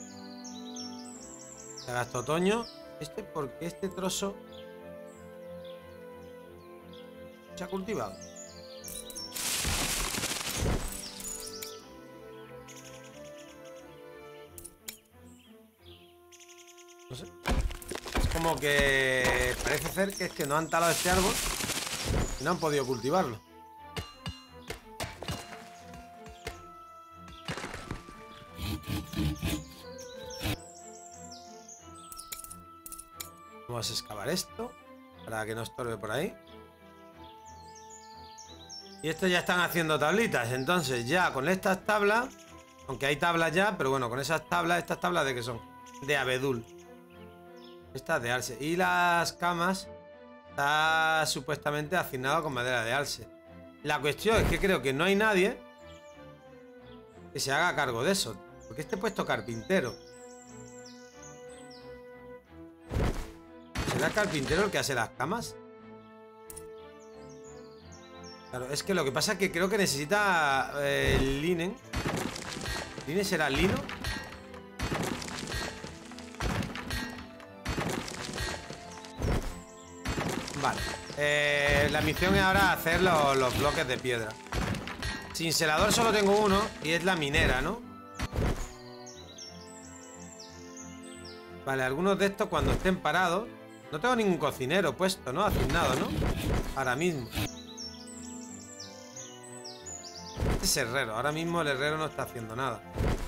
Hasta otoño. Porque este trozo se ha cultivado. No sé. Es como que parece ser que es que no han talado este árbol y no han podido cultivarlo. Vamos a excavar esto para que no estorbe por ahí. Y estos ya están haciendo tablitas. Entonces ya con estas tablas, aunque hay tablas ya, pero bueno, con esas tablas, ¿estas tablas de qué son? De abedul. Estas de alce. Y las camas está supuestamente asignado con madera de alce. La cuestión es que creo que no hay nadie que se haga cargo de eso. Porque este puesto carpintero. ¿Será el carpintero el que hace las camas? Claro, es que lo que pasa es que creo que necesita el linen. ¿Linen será lino? Vale. La misión es ahora hacer los bloques de piedra. Cincelador solo tengo uno y es la minera, ¿no? Vale, algunos de estos cuando estén parados. No tengo ningún cocinero puesto, ¿no? Asignado, ¿no? Ahora mismo. Este es herrero. Ahora mismo el herrero no está haciendo nada.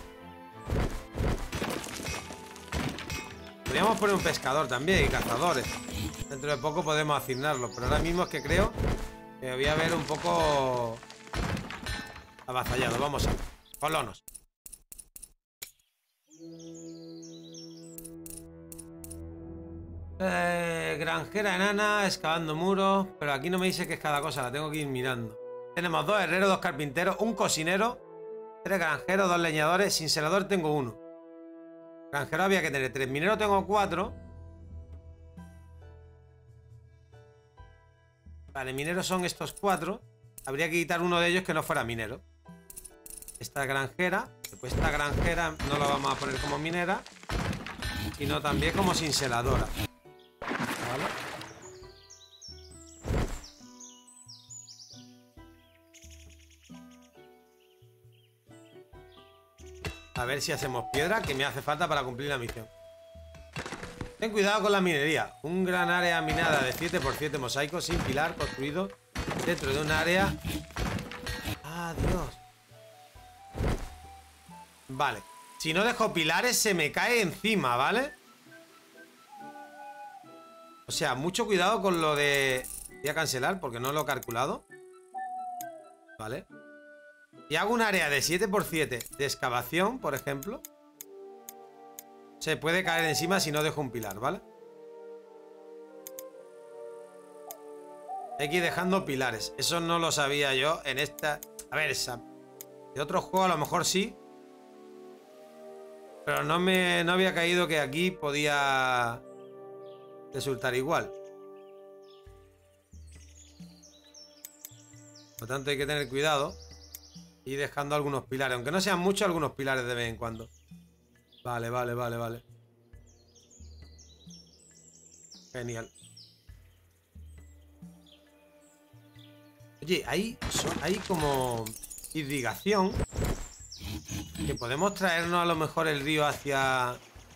Podríamos poner un pescador también y cazadores. Dentro de poco podemos asignarlos. Pero ahora mismo es que creo que voy a ver un poco avasallado. Vamos a ver. Colonos. Granjera enana, excavando muros. Pero aquí no me dice que es cada cosa, la tengo que ir mirando. Tenemos 2 herreros, 2 carpinteros, un cocinero, 3 granjeros, 2 leñadores. Cincelador tengo 1. Granjero había que tener 3. Minero tengo 4. Vale, mineros son estos 4. Habría que quitar uno de ellos que no fuera minero. Esta granjera. Después esta granjera no la vamos a poner como minera, sino también como cinceladora. ¿Vale? A ver si hacemos piedra, que me hace falta para cumplir la misión. Ten cuidado con la minería. Un gran área minada de 7×7 mosaicos sin pilar construido dentro de un área. ¡Ah, Dios! Vale. Si no dejo pilares se me cae encima, ¿vale? O sea, mucho cuidado con lo de... Voy a cancelar porque no lo he calculado. Vale. Si hago un área de 7×7 de excavación, por ejemplo, se puede caer encima si no dejo un pilar, ¿vale? Hay que ir dejando pilares. Eso no lo sabía yo en esta... A ver, de otro juego a lo mejor sí. Pero no había caído que aquí podía resultar igual. Por lo tanto hay que tener cuidado. Y dejando algunos pilares. Aunque no sean muchos, algunos pilares de vez en cuando. Vale, vale, vale, vale. Genial. Oye, hay como irrigación. Que podemos traernos a lo mejor el río hacia...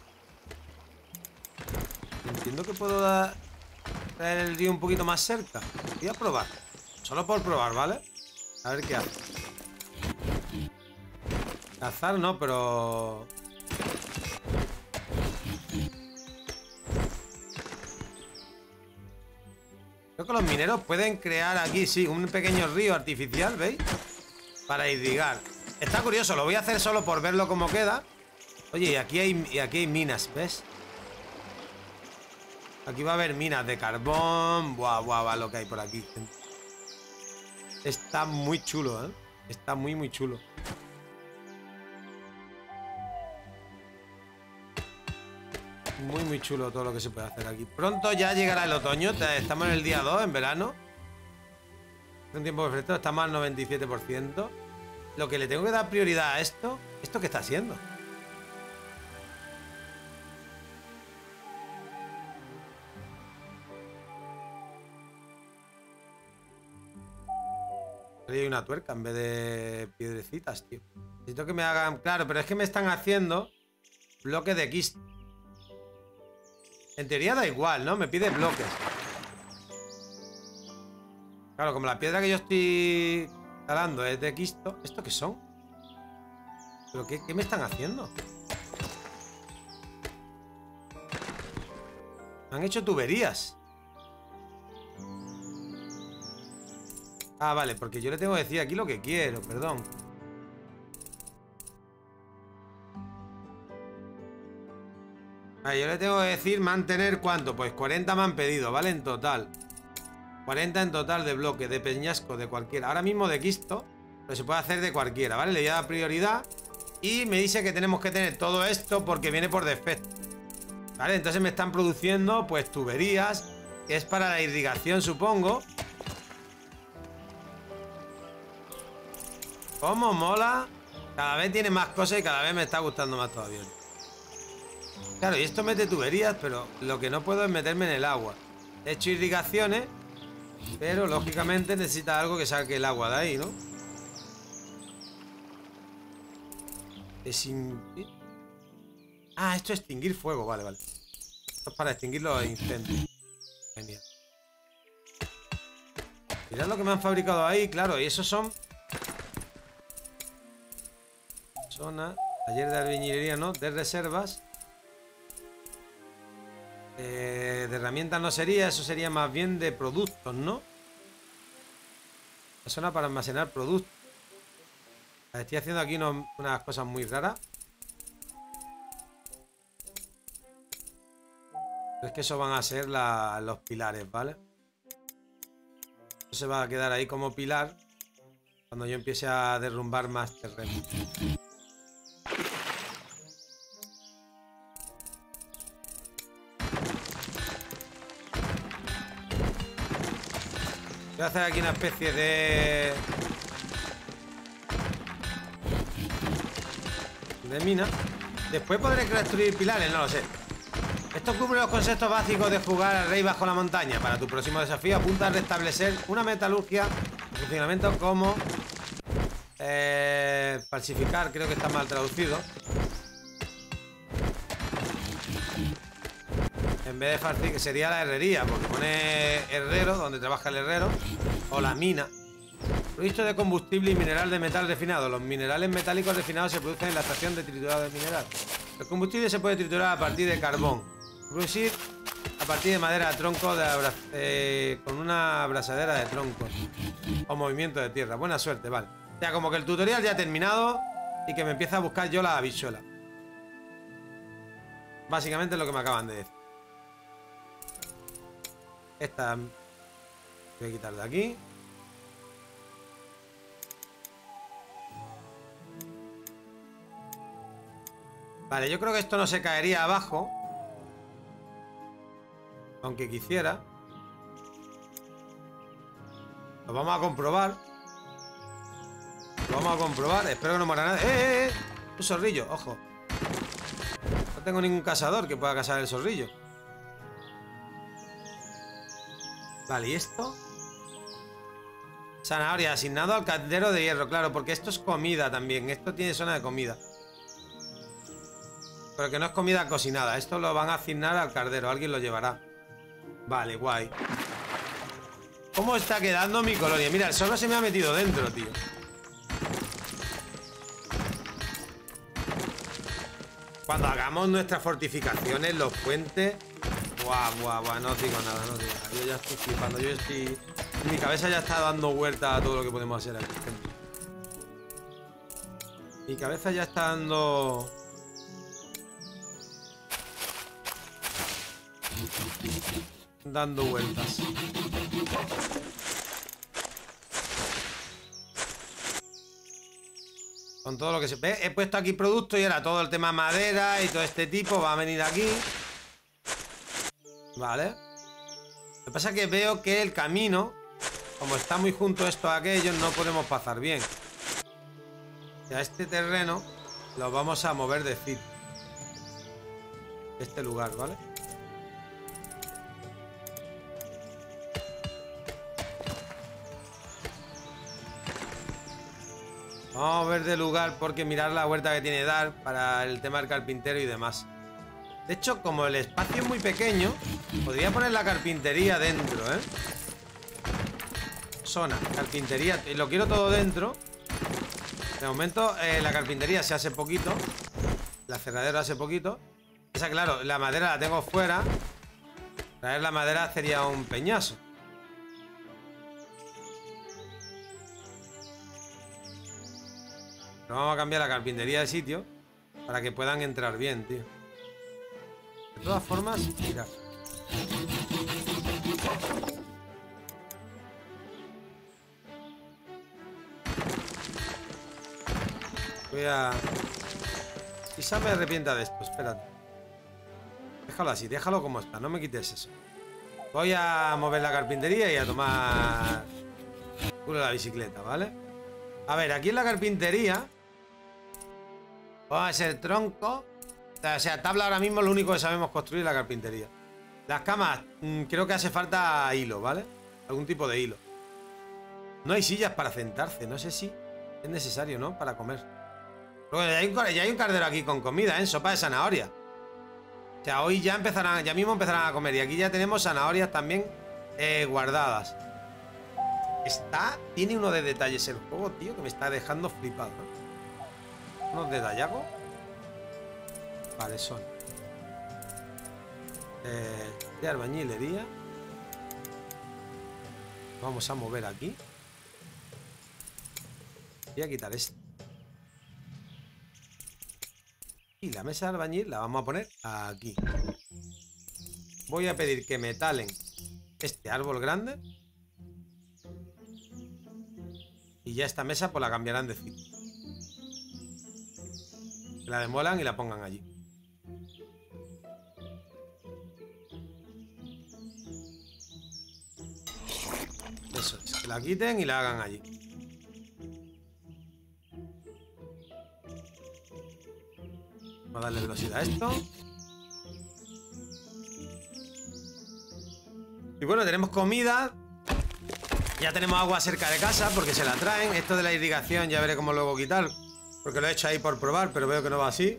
Entiendo que puedo traer el río un poquito más cerca. Voy a probar. Solo por probar, ¿vale? A ver qué hace. Cazar no, pero... Creo que los mineros pueden crear aquí, sí, un pequeño río artificial, ¿veis? Para irrigar. Está curioso, lo voy a hacer solo por verlo cómo queda. Oye, y aquí hay minas, ¿ves? Aquí va a haber minas de carbón. Buah, buah, buah, lo que hay por aquí. Está muy chulo, ¿eh? Está muy, muy chulo. Muy, muy chulo todo lo que se puede hacer aquí. Pronto ya llegará el otoño. Estamos en el día 2, en verano. Un tiempo perfecto. Estamos al 97%. Lo que le tengo que dar prioridad a esto... ¿Esto qué está haciendo? Hay una tuerca en vez de piedrecitas, tío. Necesito que me hagan... Claro, pero es que me están haciendo bloques de quisto. En teoría da igual, ¿no? Me pide bloques. Claro, como la piedra que yo estoy talando es de quisto. ¿Esto qué son? ¿Pero qué me están haciendo? Me han hecho tuberías. Ah, vale, porque yo le tengo que decir aquí lo que quiero, perdón. Yo le tengo que decir mantener ¿cuánto? Pues 40 me han pedido, ¿vale? En total. 40 en total de bloque, de peñasco, de cualquiera. Ahora mismo de quisto, pero se puede hacer de cualquiera, ¿vale? Le voy a dar prioridad. Y me dice que tenemos que tener todo esto porque viene por defecto. ¿Vale? Entonces me están produciendo, pues, tuberías, que es para la irrigación, supongo. ¿Cómo mola? Cada vez tiene más cosas y cada vez me está gustando más todavía. Claro, y esto mete tuberías, pero lo que no puedo es meterme en el agua. He hecho irrigaciones, pero lógicamente necesita algo que saque el agua de ahí, ¿no? Ah, esto es extinguir fuego, vale, vale. Esto es para extinguir los incendios. Genial. Mirad lo que me han fabricado ahí, claro, y esos son... Zona, taller de albañilería, ¿no? De reservas. De herramientas no sería, eso sería más bien de productos, ¿no? La zona para almacenar productos. Estoy haciendo aquí unas cosas muy raras. Pero es que eso van a ser los pilares, ¿vale? Eso se va a quedar ahí como pilar cuando yo empiece a derrumbar más terreno. Voy a hacer aquí una especie de mina. Después podré construir pilares, no lo sé. Esto cubre los conceptos básicos de jugar al rey bajo la montaña. Para tu próximo desafío apunta a restablecer una metalurgia en funcionamiento como falsificar, creo que está mal traducido. En vez de falsificar, sería la herrería, porque pone herrero, donde trabaja el herrero, o la mina. Provisto de combustible y mineral de metal refinado. Los minerales metálicos refinados se producen en la estación de triturado de mineral. El combustible se puede triturar a partir de carbón. Producir a partir de madera de tronco con una abrasadera de troncos o movimiento de tierra. Buena suerte, vale. O sea, como que el tutorial ya ha terminado y que me empieza a buscar yo la habichuela. Básicamente es lo que me acaban de decir. Esta voy a quitar de aquí. Vale, yo creo que esto no se caería abajo, aunque quisiera. Lo vamos a comprobar. Lo vamos a comprobar. Espero que no muera nada. ¡Eh! Un zorrillo, ojo. No tengo ningún cazador que pueda cazar el zorrillo. Vale, ¿y esto? Zanahoria, asignado al caldero de hierro. Claro, porque esto es comida también. Esto tiene zona de comida. Pero que no es comida cocinada. Esto lo van a asignar al caldero. Alguien lo llevará. Vale, guay. ¿Cómo está quedando mi colonia? Mira, el zorro se me ha metido dentro, tío. Cuando hagamos nuestras fortificaciones, los puentes... Buah, no os digo nada, no os digo nada. Yo ya estoy flipando, yo estoy... Mi cabeza ya está dando vueltas a todo lo que podemos hacer aquí, gente. Mi cabeza ya está dando... vueltas. Con todo lo que se ve. He puesto aquí productos y ahora todo el tema madera y todo este tipo va a venir aquí. Vale. Lo que pasa es que veo que el camino, como está muy junto esto a aquello, no podemos pasar bien. Y a este terreno lo vamos a mover de sitio. Este lugar, ¿vale? Vamos a mover de lugar porque mirar la huerta que tiene Dar para el tema del carpintero y demás. De hecho, como el espacio es muy pequeño, podría poner la carpintería dentro, ¿eh? Zona, carpintería, y lo quiero todo dentro. De momento, la carpintería se hace poquito. La cerradera hace poquito. Esa, claro, la madera la tengo fuera. Traer la madera sería un peñazo. Pero vamos a cambiar la carpintería de sitio para que puedan entrar bien, tío. De todas formas, mirad. Voy a... Quizá me arrepienta de esto, espérate. Déjalo así, déjalo como está, no me quites eso. Voy a mover la carpintería y a tomar la bicicleta, ¿vale? A ver, aquí en la carpintería vamos a hacer tronco. O sea, tabla ahora mismo lo único que sabemos construir es la carpintería. Las camas, creo que hace falta hilo, ¿vale? Algún tipo de hilo. No hay sillas para sentarse, no sé si es necesario, ¿no? Para comer. Pero bueno, ya hay un cardero aquí con comida, ¿eh? Sopa de zanahoria. O sea, hoy ya mismo empezarán a comer. Y aquí ya tenemos zanahorias también guardadas. Tiene uno de detalles el juego, tío, que me está dejando flipado, ¿no? Unos detallacos. Vale, son de albañilería. Vamos a mover aquí. Voy a quitar esto. Y la mesa de albañil la vamos a poner aquí. Voy a pedir que me talen este árbol grande. Y ya esta mesa pues la cambiarán de sitio. Que la demuelan y la pongan allí. Eso es, que la quiten y la hagan allí. Vamos a darle velocidad a esto. Y bueno, tenemos comida. Ya tenemos agua cerca de casa porque se la traen. Esto de la irrigación ya veré cómo luego quitar, porque lo he hecho ahí por probar, pero veo que no va así.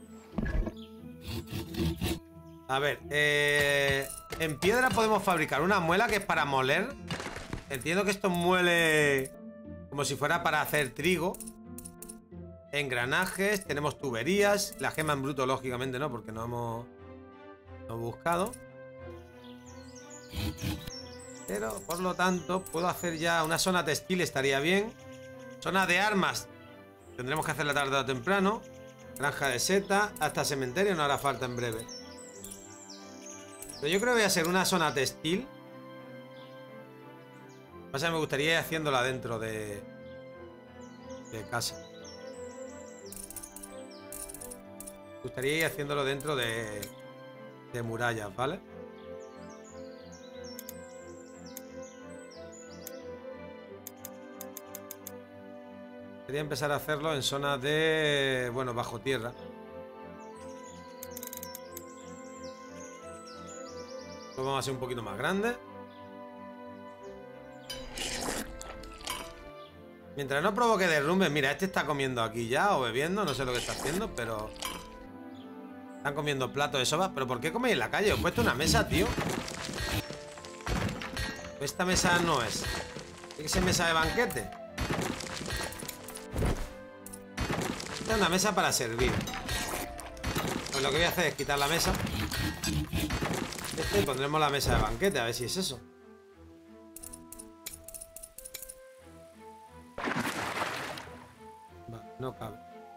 A ver, en piedra podemos fabricar una muela que es para moler. Entiendo que esto muele como si fuera para hacer trigo. Engranajes, tenemos tuberías. La gema en bruto, lógicamente no, porque no hemos buscado. Pero, por lo tanto, puedo hacer ya una zona textil, estaría bien. Zona de armas. Tendremos que hacerla tarde o temprano. Granja de seta. Hasta cementerio no hará falta en breve. Pero yo creo que voy a hacer una zona textil. O sea, me gustaría ir haciéndola dentro de casa. Me gustaría ir haciéndolo dentro de murallas, ¿vale? Quería empezar a hacerlo en zonas de... bueno, bajo tierra. Lo vamos a hacer un poquito más grande. Mientras no provoque derrumbes. Mira, este está comiendo aquí ya o bebiendo. No sé lo que está haciendo, pero... están comiendo platos de sopa. ¿Pero por qué coméis en la calle? Os he puesto una mesa, tío. Esta mesa no es. Tiene que ser mesa de banquete. Esta es una mesa para servir. Pues lo que voy a hacer es quitar la mesa. Y pondremos la mesa de banquete. A ver si es eso. Vale, no cabe.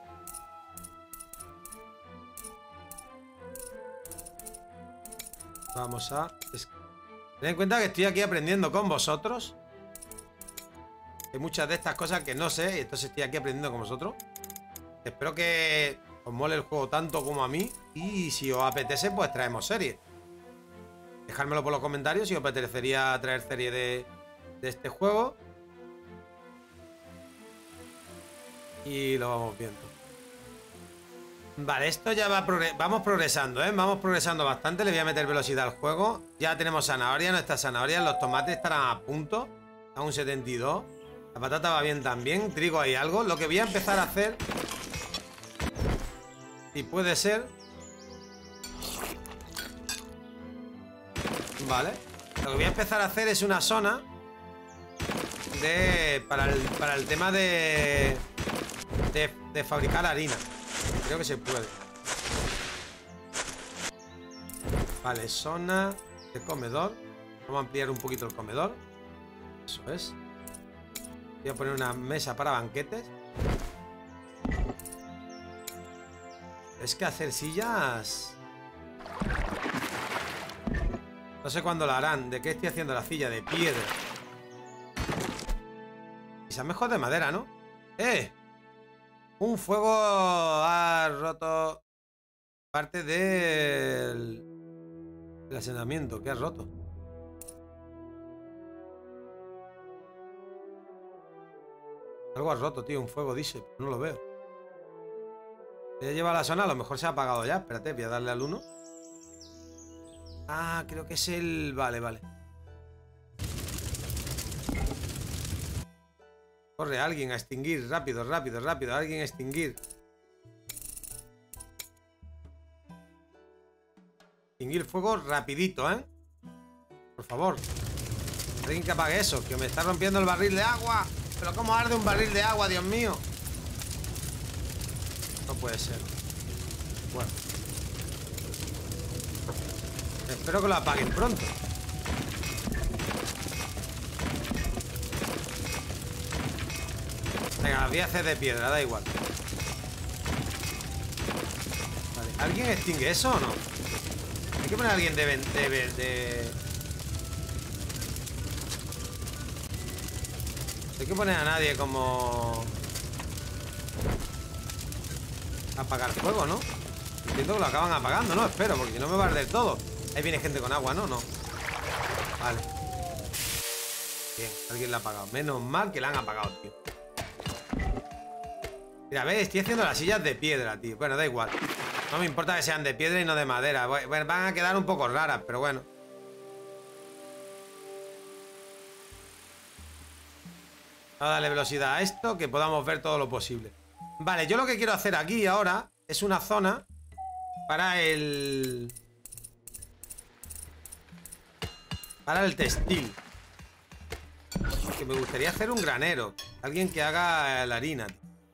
Vamos a... tened en cuenta que estoy aquí aprendiendo con vosotros. Hay muchas de estas cosas que no sé, y entonces estoy aquí aprendiendo con vosotros. Espero que os mole el juego tanto como a mí. Y si os apetece, pues traemos series. Dejármelo por los comentarios si os apetecería traer serie de este juego. Y lo vamos viendo. Vale, esto ya vamos progresando, ¿eh? Vamos progresando bastante. Le voy a meter velocidad al juego. Ya tenemos zanahoria, nuestras zanahorias. Los tomates estarán a punto. A un 72. La patata va bien también. Trigo hay algo. Lo que voy a empezar a hacer, si puede ser... Vale. Lo que voy a empezar a hacer es una zona para el tema de fabricar harina. Creo que se puede. Vale, zona de comedor. Vamos a ampliar un poquito el comedor. Eso es. Voy a poner una mesa para banquetes. Es que hacer sillas... No sé cuándo la harán. ¿De qué estoy haciendo la silla? De piedra. Quizás mejor de madera, ¿no? Un fuego ha roto parte del asentamiento. ¿Qué ha roto? Algo ha roto, tío. Un fuego, dice. Pero no lo veo. ¿Ya lleva la zona? A lo mejor se ha apagado ya. Espérate, voy a darle al 1. Ah, creo que es el... Vale, vale. Corre, alguien a extinguir. Rápido, rápido, rápido. Alguien a extinguir. Extinguir fuego rapidito, ¿eh? Por favor. Alguien que apague eso. Que me está rompiendo el barril de agua. Pero ¿cómo arde un barril de agua, Dios mío? No puede ser. Bueno. Espero que lo apaguen pronto. Venga, las voy a hacer de piedra, da igual. Vale, ¿alguien extingue eso o no? Hay que poner a alguien Hay que poner a nadie como... apagar fuego, ¿no? Entiendo que lo acaban apagando, ¿no? Espero, porque si no me va a arder todo. Ahí viene gente con agua, ¿no? No. Vale. Bien, alguien la ha apagado. Menos mal que la han apagado, tío. Mira, ves, estoy haciendo las sillas de piedra, tío. Bueno, da igual. No me importa que sean de piedra y no de madera. Bueno, van a quedar un poco raras, pero bueno. Vamos a darle velocidad a esto, que podamos ver todo lo posible. Vale, yo lo que quiero hacer aquí ahora es una zona para el textil. Que me gustaría hacer un granero. Alguien que haga la harina.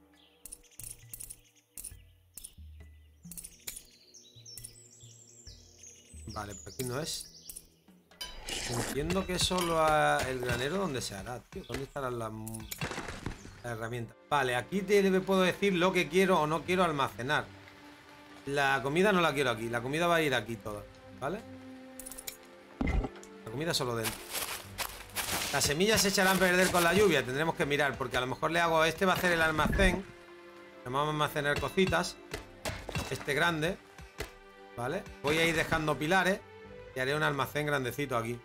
Vale, por aquí no es. Entiendo que solo el granero donde se hará, tío. ¿Dónde estarán las herramientas? Vale, aquí te puedo decir lo que quiero o no quiero almacenar. La comida no la quiero aquí. La comida va a ir aquí toda, ¿vale? La comida solo dentro. Las semillas se echarán a perder con la lluvia. Tendremos que mirar, porque a lo mejor le hago... Este va a hacer el almacén. Vamos a almacenar cositas. Este grande, ¿vale? Voy a ir dejando pilares y haré un almacén grandecito aquí.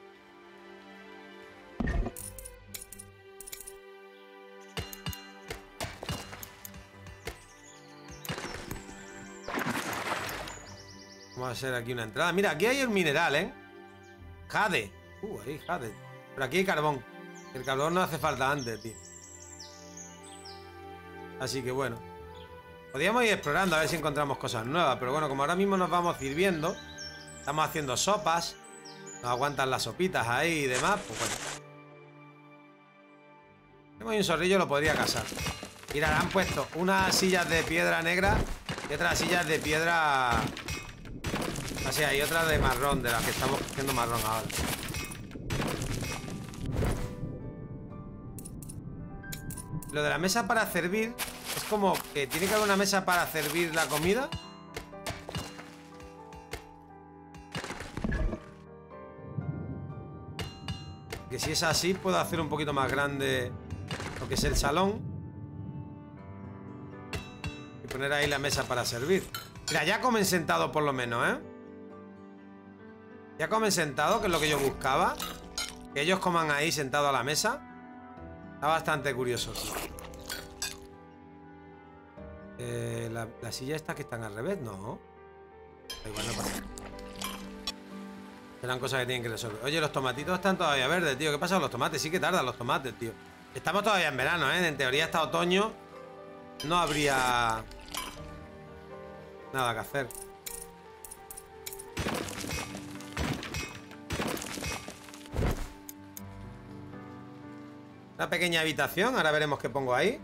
Vamos a hacer aquí una entrada. Mira, aquí hay el mineral, ¿eh? Jade. Ahí jade. Pero aquí hay carbón. El carbón no hace falta antes, tío. Así que bueno. Podríamos ir explorando a ver si encontramos cosas nuevas. Pero bueno, como ahora mismo nos vamos sirviendo. Estamos haciendo sopas. Nos aguantan las sopitas ahí y demás. Pues bueno. Tengo ahí un zorrillo, lo podría cazar. Mira, han puesto unas sillas de piedra negra y otras sillas de piedra... Así, hay otra de marrón, de las que estamos haciendo marrón ahora. Lo de la mesa para servir es como que tiene que haber una mesa para servir la comida. Que si es así, puedo hacer un poquito más grande lo que es el salón y poner ahí la mesa para servir. Mira, ya comen sentados por lo menos, ¿eh? Ya comen sentados, que es lo que yo buscaba. Que ellos coman ahí sentados a la mesa. Está bastante curioso, tío. La silla esta que están al revés, no. Da igual, no pasa. Serán cosas que tienen que resolver. Oye, los tomatitos están todavía verdes, tío. ¿Qué pasa con los tomates? Sí que tardan los tomates, tío. Estamos todavía en verano, ¿eh? En teoría hasta otoño no habría nada que hacer. Una pequeña habitación. Ahora veremos qué pongo ahí.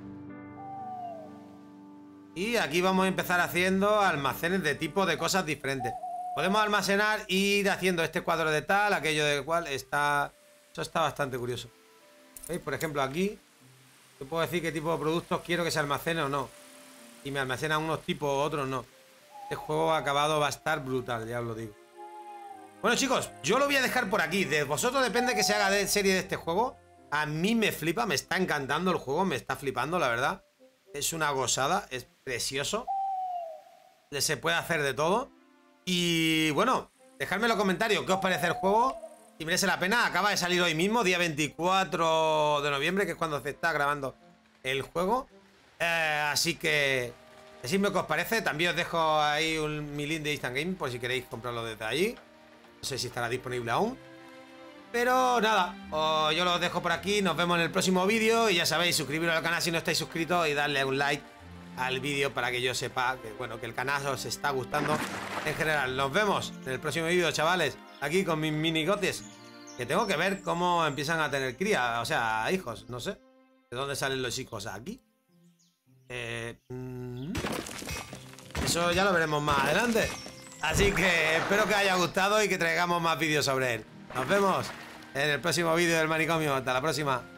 Y aquí vamos a empezar haciendo almacenes de tipo de cosas diferentes. Podemos almacenar e ir haciendo este cuadro de tal, aquello de cual. Está... Eso está bastante curioso. ¿Veis? Por ejemplo, aquí yo puedo decir qué tipo de productos quiero que se almacene o no. Y me almacenan unos tipos o otros no. Este juego acabado va a estar brutal, ya os lo digo. Bueno, chicos, yo lo voy a dejar por aquí. De vosotros depende que se haga de serie de este juego. A mí me flipa, me está encantando el juego, me está flipando, la verdad. Es una gozada, es precioso. Se puede hacer de todo. Y bueno, dejadme en los comentarios qué os parece el juego. Si merece la pena. Acaba de salir hoy mismo, día 24 de noviembre, que es cuando se está grabando el juego. Así que decidme qué os parece. También os dejo ahí mi link de Instant Game por si queréis comprarlo desde allí. No sé si estará disponible aún. Pero nada, yo los dejo por aquí. Nos vemos en el próximo vídeo. Y ya sabéis, suscribiros al canal si no estáis suscritos y darle un like al vídeo para que yo sepa que, bueno, que el canal os está gustando en general. Nos vemos en el próximo vídeo, chavales. Aquí con mis minigotes. Que tengo que ver cómo empiezan a tener cría. O sea, hijos, no sé. ¿De dónde salen los hijos? ¿Aquí? Eso ya lo veremos más adelante. Así que espero que os haya gustado y que traigamos más vídeos sobre él. Nos vemos en el próximo vídeo del manicomio. Hasta la próxima.